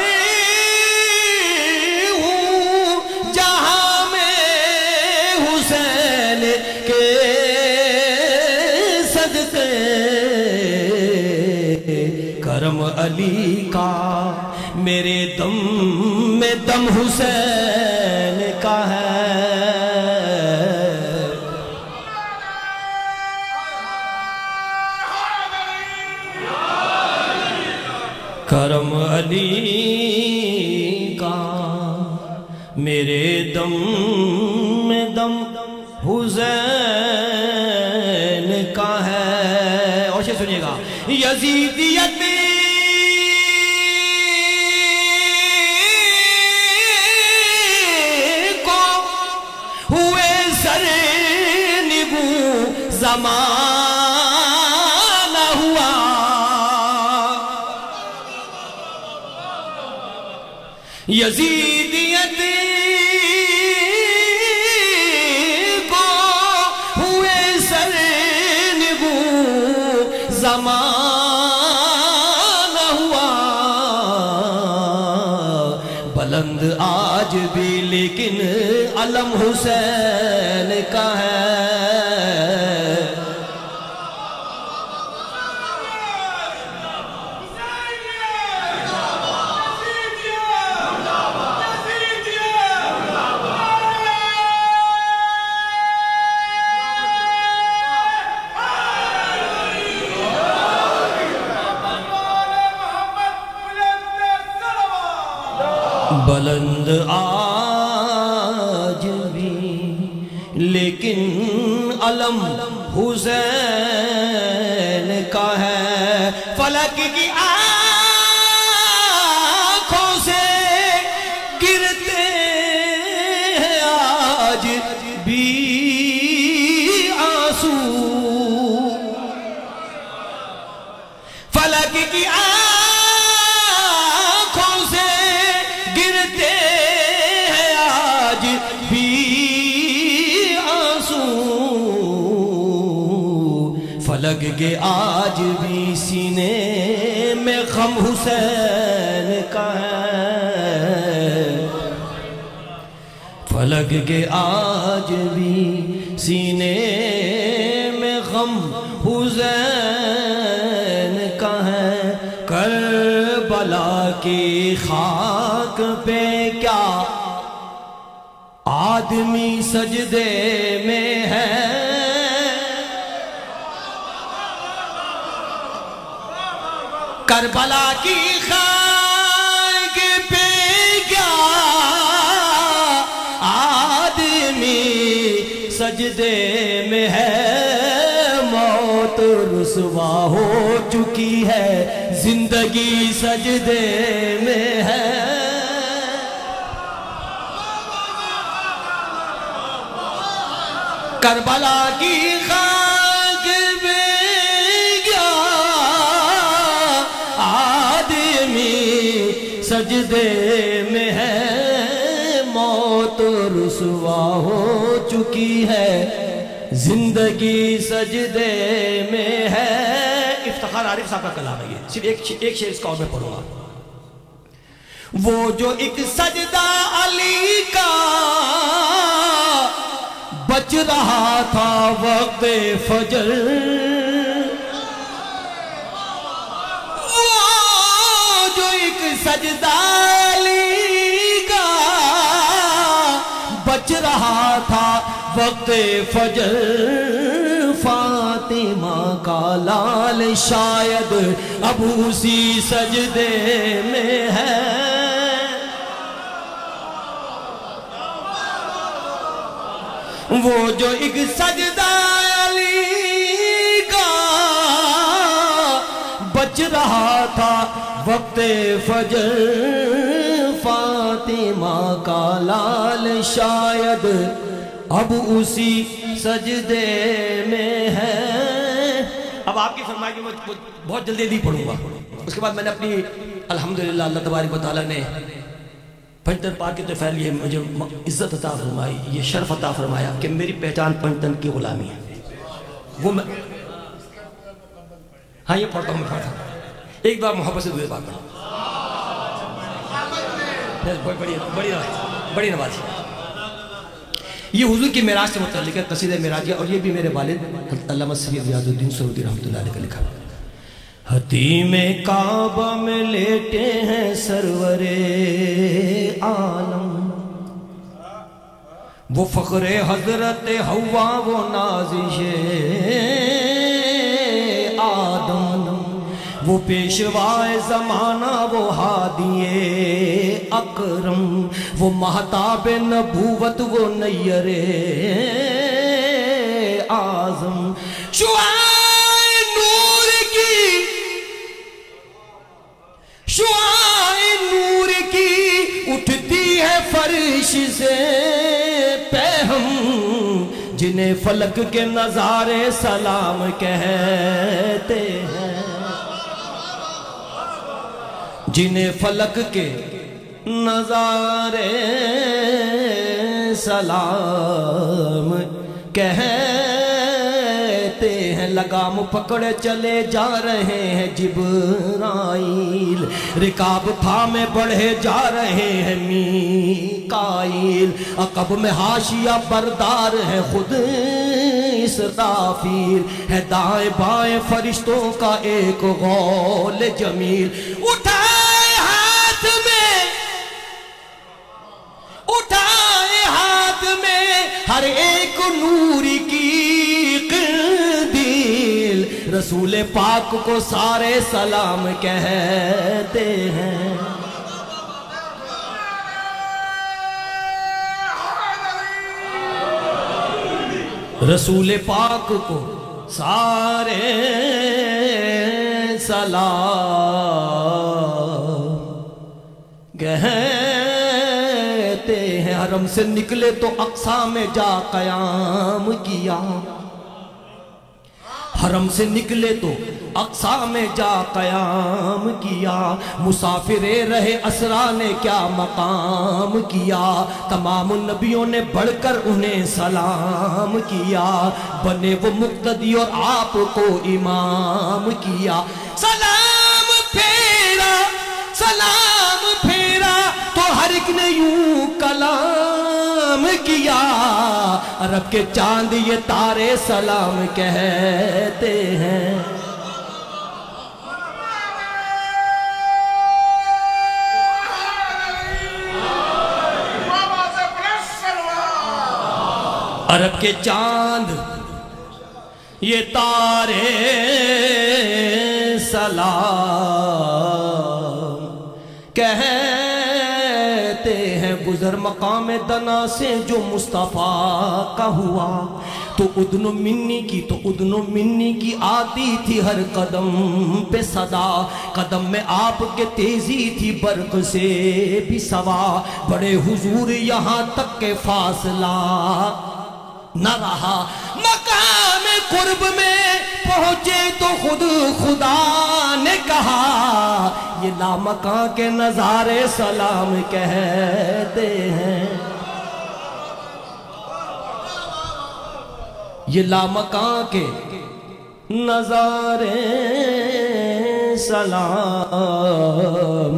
ہوں جہاں میں حسین کے صدقے کرم علی کا میرے دم میں دم حسین کا ہے کرم علی کا میرے دم میں دم حسین کا ہے اور یہ سنیے گا یزیدیت کو ہوئے سر نگو زمانہ ہوا یزیدیت کو ہوئے سر نگو زمانہ ہوا بلند آج بھی لیکن علم حسین کا ہے بلند آج بھی لیکن علم حسین کا ہے فلک کی آنکھوں سے گرتے ہیں آج بھی آنسو فلک کی فلک کے آج بھی سینے میں غم حسین کا ہے فلک کے آج بھی سینے میں غم حسین کا ہے کربلا کی خاک خاک پہ کیا آدمی سجدے میں ہے، کربلا کی خاک پہ کیا آدمی سجدے میں ہے، موت رسوا ہو چکی ہے، زندگی سجدے میں ہے۔ کربلا کی خاک پہ کیا آدمی سجدے میں ہے، موت رسوا ہو چکی ہے، زندگی سجدے میں ہے۔ افتخار عارف صاحب کا کلام ہے یہ، صرف ایک شعر اس کا اور میں پڑھوں گا۔ وہ جو ایک سجدہ علی کا بچ رہا تھا وقت فجر، وہ جو ایک سجدہ علی کا بچ رہا تھا وقت فجر، فاطمہ کا لال شاید اب اسی سجدے میں ہے۔ وہ جو ایک سجدہ علی کا بچ رہا تھا وقت فجر، فاطمہ کا لال شاید اب اسی سجدے میں ہے۔ اب آپ کی فرمائش میں بہت جلدی پڑھوں گا، اس کے بعد میں نے اپنی الحمدللہ اللہ تبارک و تعالیٰ نے پنجتن پاک کے طفیل یہ مجھے عزت عطا فرمائی، یہ شرف عطا فرمایا کہ میری پہچان پنجتن کی غلامی ہے۔ وہ میں ہاں یہ پڑھتا ہوں، میں پڑھتا ہوں ایک بار محبت سے دوسری بات پڑھا، بڑی نوازی۔ یہ حضور کی معراج سے متعلق ہے، قصیدہ معراجیہ، اور یہ بھی میرے والد علامہ سید ریاض الدین سرودی رحمۃ اللہ علیہ کا لکھا۔ حتیم کعبہ میں لیٹے ہیں سرور عالم، وہ فخر حضرت حوا وہ نازش آدم، وہ پیشوائے زمانہ وہ ہادی اکرم، وہ مہتاب نبوت وہ نیر اعظم، شعاع نور کی اٹھتی ہے فرش سے پہم، جنہیں فلک کے نظارے سلام کہتے ہیں، جنہیں فلک کے نظارے سلام کہتے ہیں، لگام پکڑے چلے جا رہے ہیں جبرائیل، رکاب تھامے بڑھے جا رہے ہیں میکائیل، عقب میں حاشیہ بردار ہے خود اسرافیل، ہے دائیں بائیں فرشتوں کا ایک غول جمیل، اٹھائے ہاتھ میں ہر ایک نور کی قندیل، رسول پاک کو سارے سلام کہتے ہیں، رسول پاک کو سارے سلام کہتے ہیں، حرم سے نکلے تو اقصی میں جا قیام کیا، حرم سے نکلے تو اقصی میں جا قیام کیا، مسافر رہے اسرا نے کیا مقام کیا، تمام نبیوں نے بڑھ کر انہیں سلام کیا، بنے وہ مقتدی اور آپ کو امام کیا، سلام پھیرا تو ہر ایک نے یوں کلام کیا، عرب کے چاند یہ تارے سلام کہتے ہیں، عرب کے چاند یہ تارے سلام کہتے ہیں، گزر مقام دنا سے جو مصطفیٰ کا ہوا، تو ادن منی کی آتی تھی ہر قدم پہ صدا، قدم میں آپ کے تیزی تھی برق سے بھی سوا، بڑے حضور یہاں تک کے فاصلہ نہ رہا، مقام قرب میں پہنچے تو خود خدا نے کہا، یہ لامکاں کے نظارے سلام کہتے ہیں، یہ لامکاں کے نظارے سلام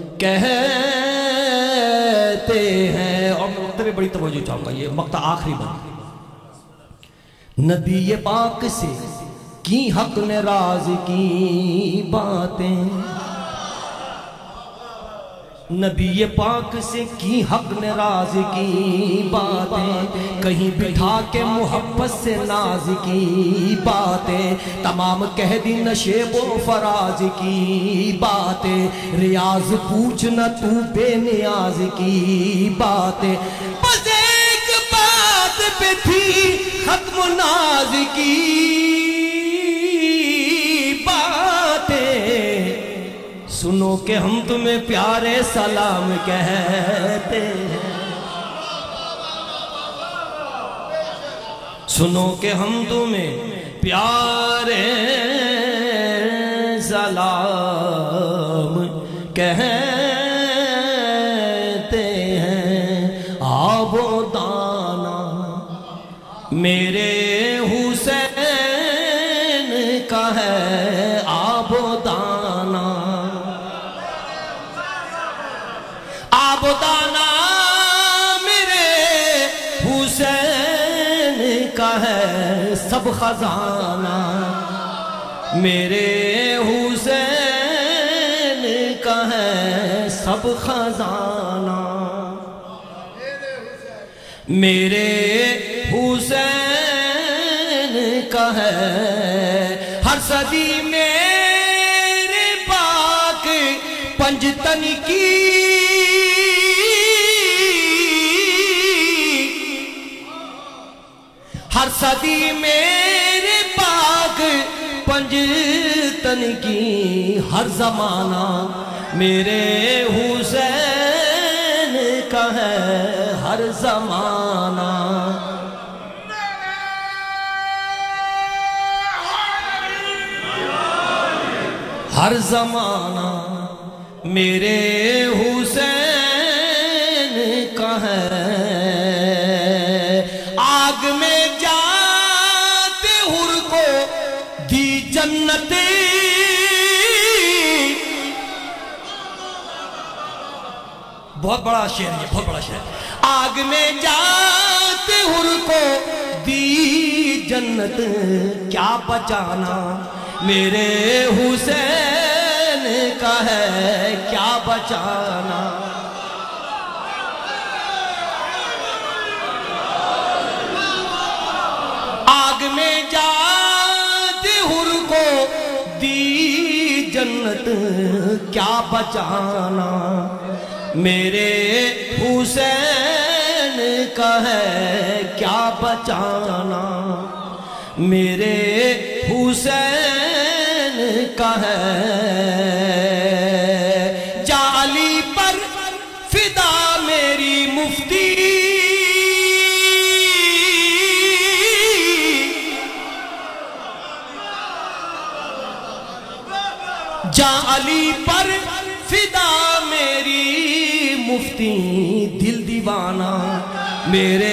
کہتے ہیں۔ اور میں مقطع میں بڑی توجہ چاہوں گا، یہ مقطع آخری بات، نبی پاک سے کی حق نے راز کی باتیں، نبی پاک سے کی حق نے راز کی باتیں، کہیں بٹھا کے محبت سے ناز کی باتیں، تمام کہہ دی نشیب و فراز کی باتیں، ریاض پوچھنا تو بے نیاز کی باتیں، بس ایک بات پہ تھی ختم ناز کی باتیں، سنو کہ ہم تمہیں پیارے سلام کہتے ہیں، سنو کہ ہم تمہیں پیارے سلام کہتے ہیں، آب و دانا میرے حسین کا ہے، آب و دانا، آب و دانا میرے حسین کا ہے، سب خزانہ میرے حسین کا ہے، سب خزانہ میرے حسین کا ہے، ہر صدی میرے پاک پنجتن کی ہر صدی میرے پاک پنجتن کی، ہر زمانہ میرے حسین کا ہے، ہر زمانہ ہر زمانہ میرے حسین کا ہے، آگ میں جاتے حر کو دی جنت، بہت بڑا شعر ہے، بہت بڑا شعر، آگ میں جاتے حر کو دی جنت، کیا بچانا میرے حسین کا ہے، کیا بچانا آگ میں جاتے حر کو دی جنت، کیا بچانا میرے حسین کا ہے، کیا بچانا میرے حسین کا ہے، جا علی پر فدا میری مفتی، جا علی پر فدا میری مفتی، دل دیوانہ میرے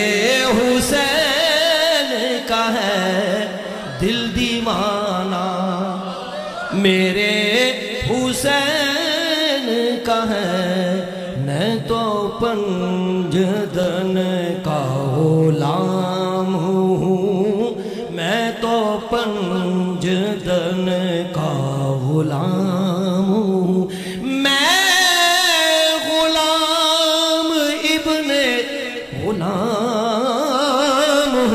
حسین کا ہے، دل دیوانہ میرے حسین کا ہے، میں تو پنجدن کا غلام ہوں، میں تو پنجدن کا غلام ہوں، میں غلام ابن غلام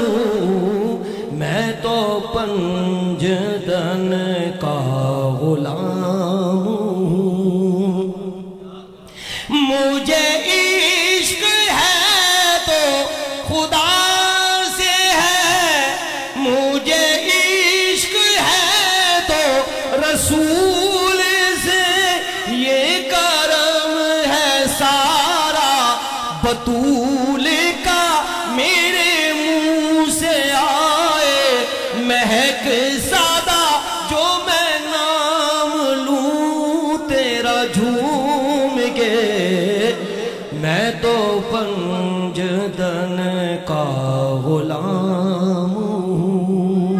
کا غلام ہوں.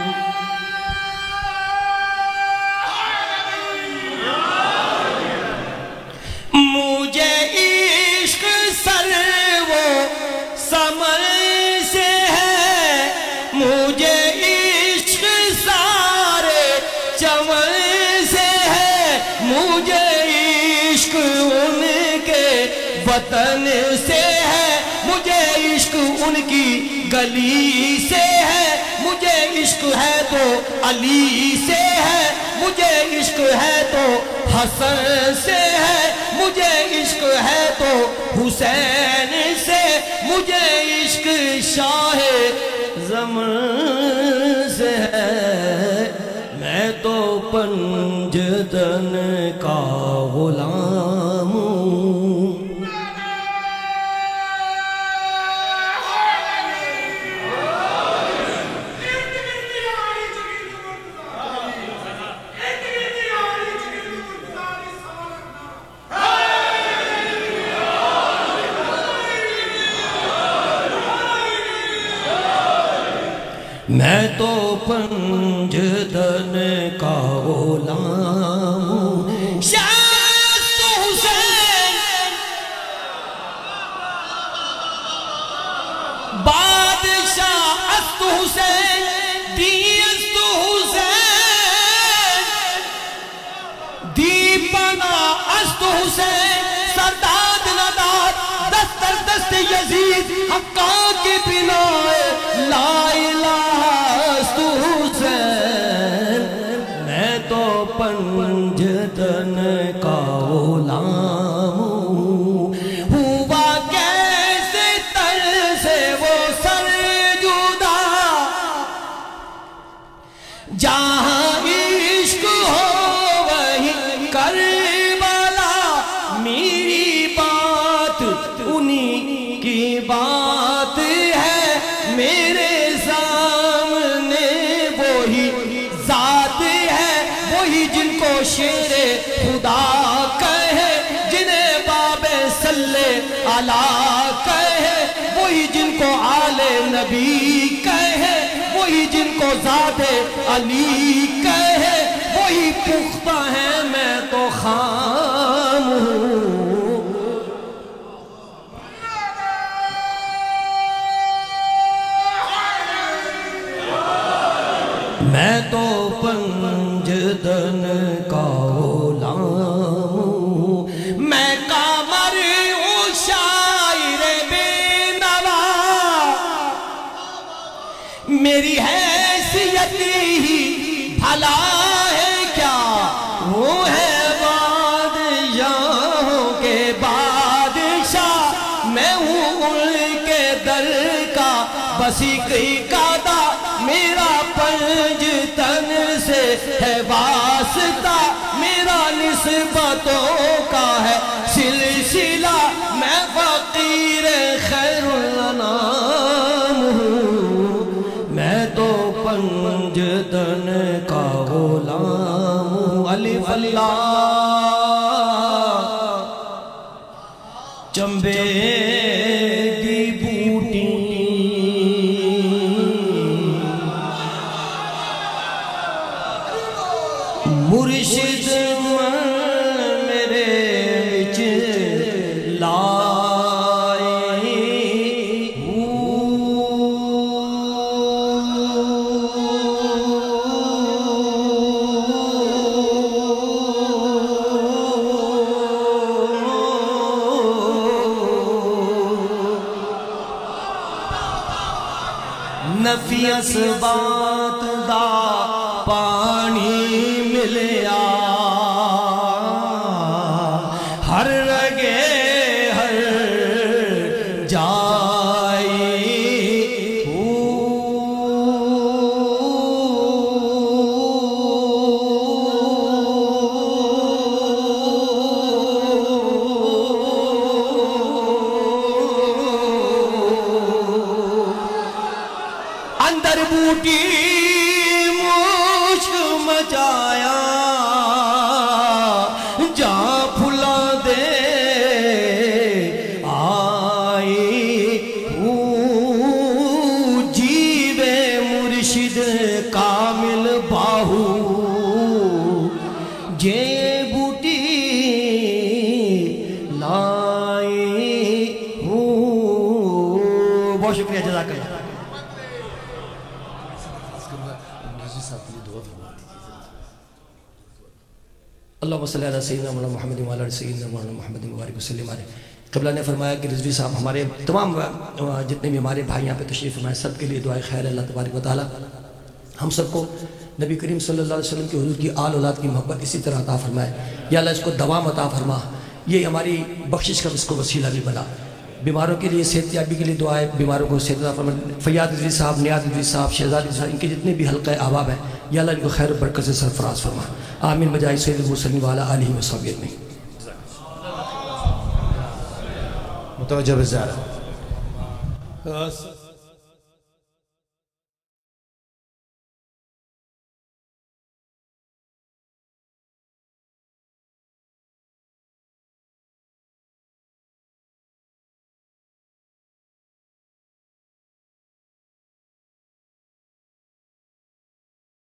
مجھے عشق سر و ثمر سے ہے، مجھے عشق سارے چمن سے ہے، مجھے عشق ان کے وطن سے ہے، مجھے عشق ان کی گلی سے ہے، مجھے عشق ہے تو علی سے ہے، مجھے عشق ہے تو حسن سے ہے، مجھے عشق ہے تو حسین سے، مجھے عشق شاہ زمن سے ہے. میں تو پنجتن کا غلام ہوں. میں تو پنجتن کا غلام ہوں. شاست حسین بادشاہ است حسین دی است حسین دی پناہ است حسین سرداد نداد دستر دست یزید حقا کی بنا لا الہ است حسین. میں تو پنجتن کا غلام ہوں. ہوا کیسے تر سے وہ سر جدا جہاں عشق ہو وہی کربلا. میری بات انہی کی بات ہے، میرے سامنے وہی ذات ہے، وہی جن کو شیر خدا کہے، جنہیں باب صلی اللہ کہے، وہی جن کو آل نبی کہے، وہی جن کو ذات علی کہے، وہی پختہ ہے. میں تو خام ہوں. میں تو پنجتن کا غلام ہوں. میں کامر ہوں شاعر بے نوا، میری حیثیت ہی بھلا ہے کیا، وہ ہے بادشاہوں کے بادشاہ، میں ہوں ان کے در کا بس ایک قادہ. میرا پنجتن سے ہے واسطہ، میرا نسبتوں کا ہے سلسلہ. میں فقیر خیر الانام ہوں. میں تو پنجتن کا غلام ہوں. الف اللہ چمبے دی بوٹی مرشد میرے وچ لائے نفی اسبات دا پانی ملیا ہر رگے ہر جائی اندر بوٹی موش مچایا جہاں پھلا دے آئی ہوں جزاک اللہ. اللہم صلی علی سیدنا مولانا محمد وعلی آل سیدنا مولانا محمد مبارک وسلم علیہ. قبلہ نے فرمایا کہ رضوی صاحب ہمارے تمام جتنے بھی ہمارے بھائی یہاں پہ تشریف فرمائے سب کے لیے دعائے خیر اللہ تبارک و تعالی ہم سب کو نبی کریم صلی اللہ علیہ وسلم کے حضور کی آل اولاد کی محبت اسی طرح عطا فرمائے. یا اللہ اس کو دوام عطا فرما, یہ ہماری بخشش کا اس کو وسیلہ بھی بنا. بیماروں کے لیے صحت یابی کے لیے دعائے, بیماروں کو صحت عطا فرما. فیاض رضوی صاحب, نیاز رضوی صاحب, شہزاد رضوی صاحب, ان کے جتنے بھی حلقہ احباب ہیں یا اللہ ان کو خیر و برکت سے سرفراز فرما. آمین بجائے سید المرسلین وعلی آلہ وصحبہ اجمعین.
متوجہ بزیارہ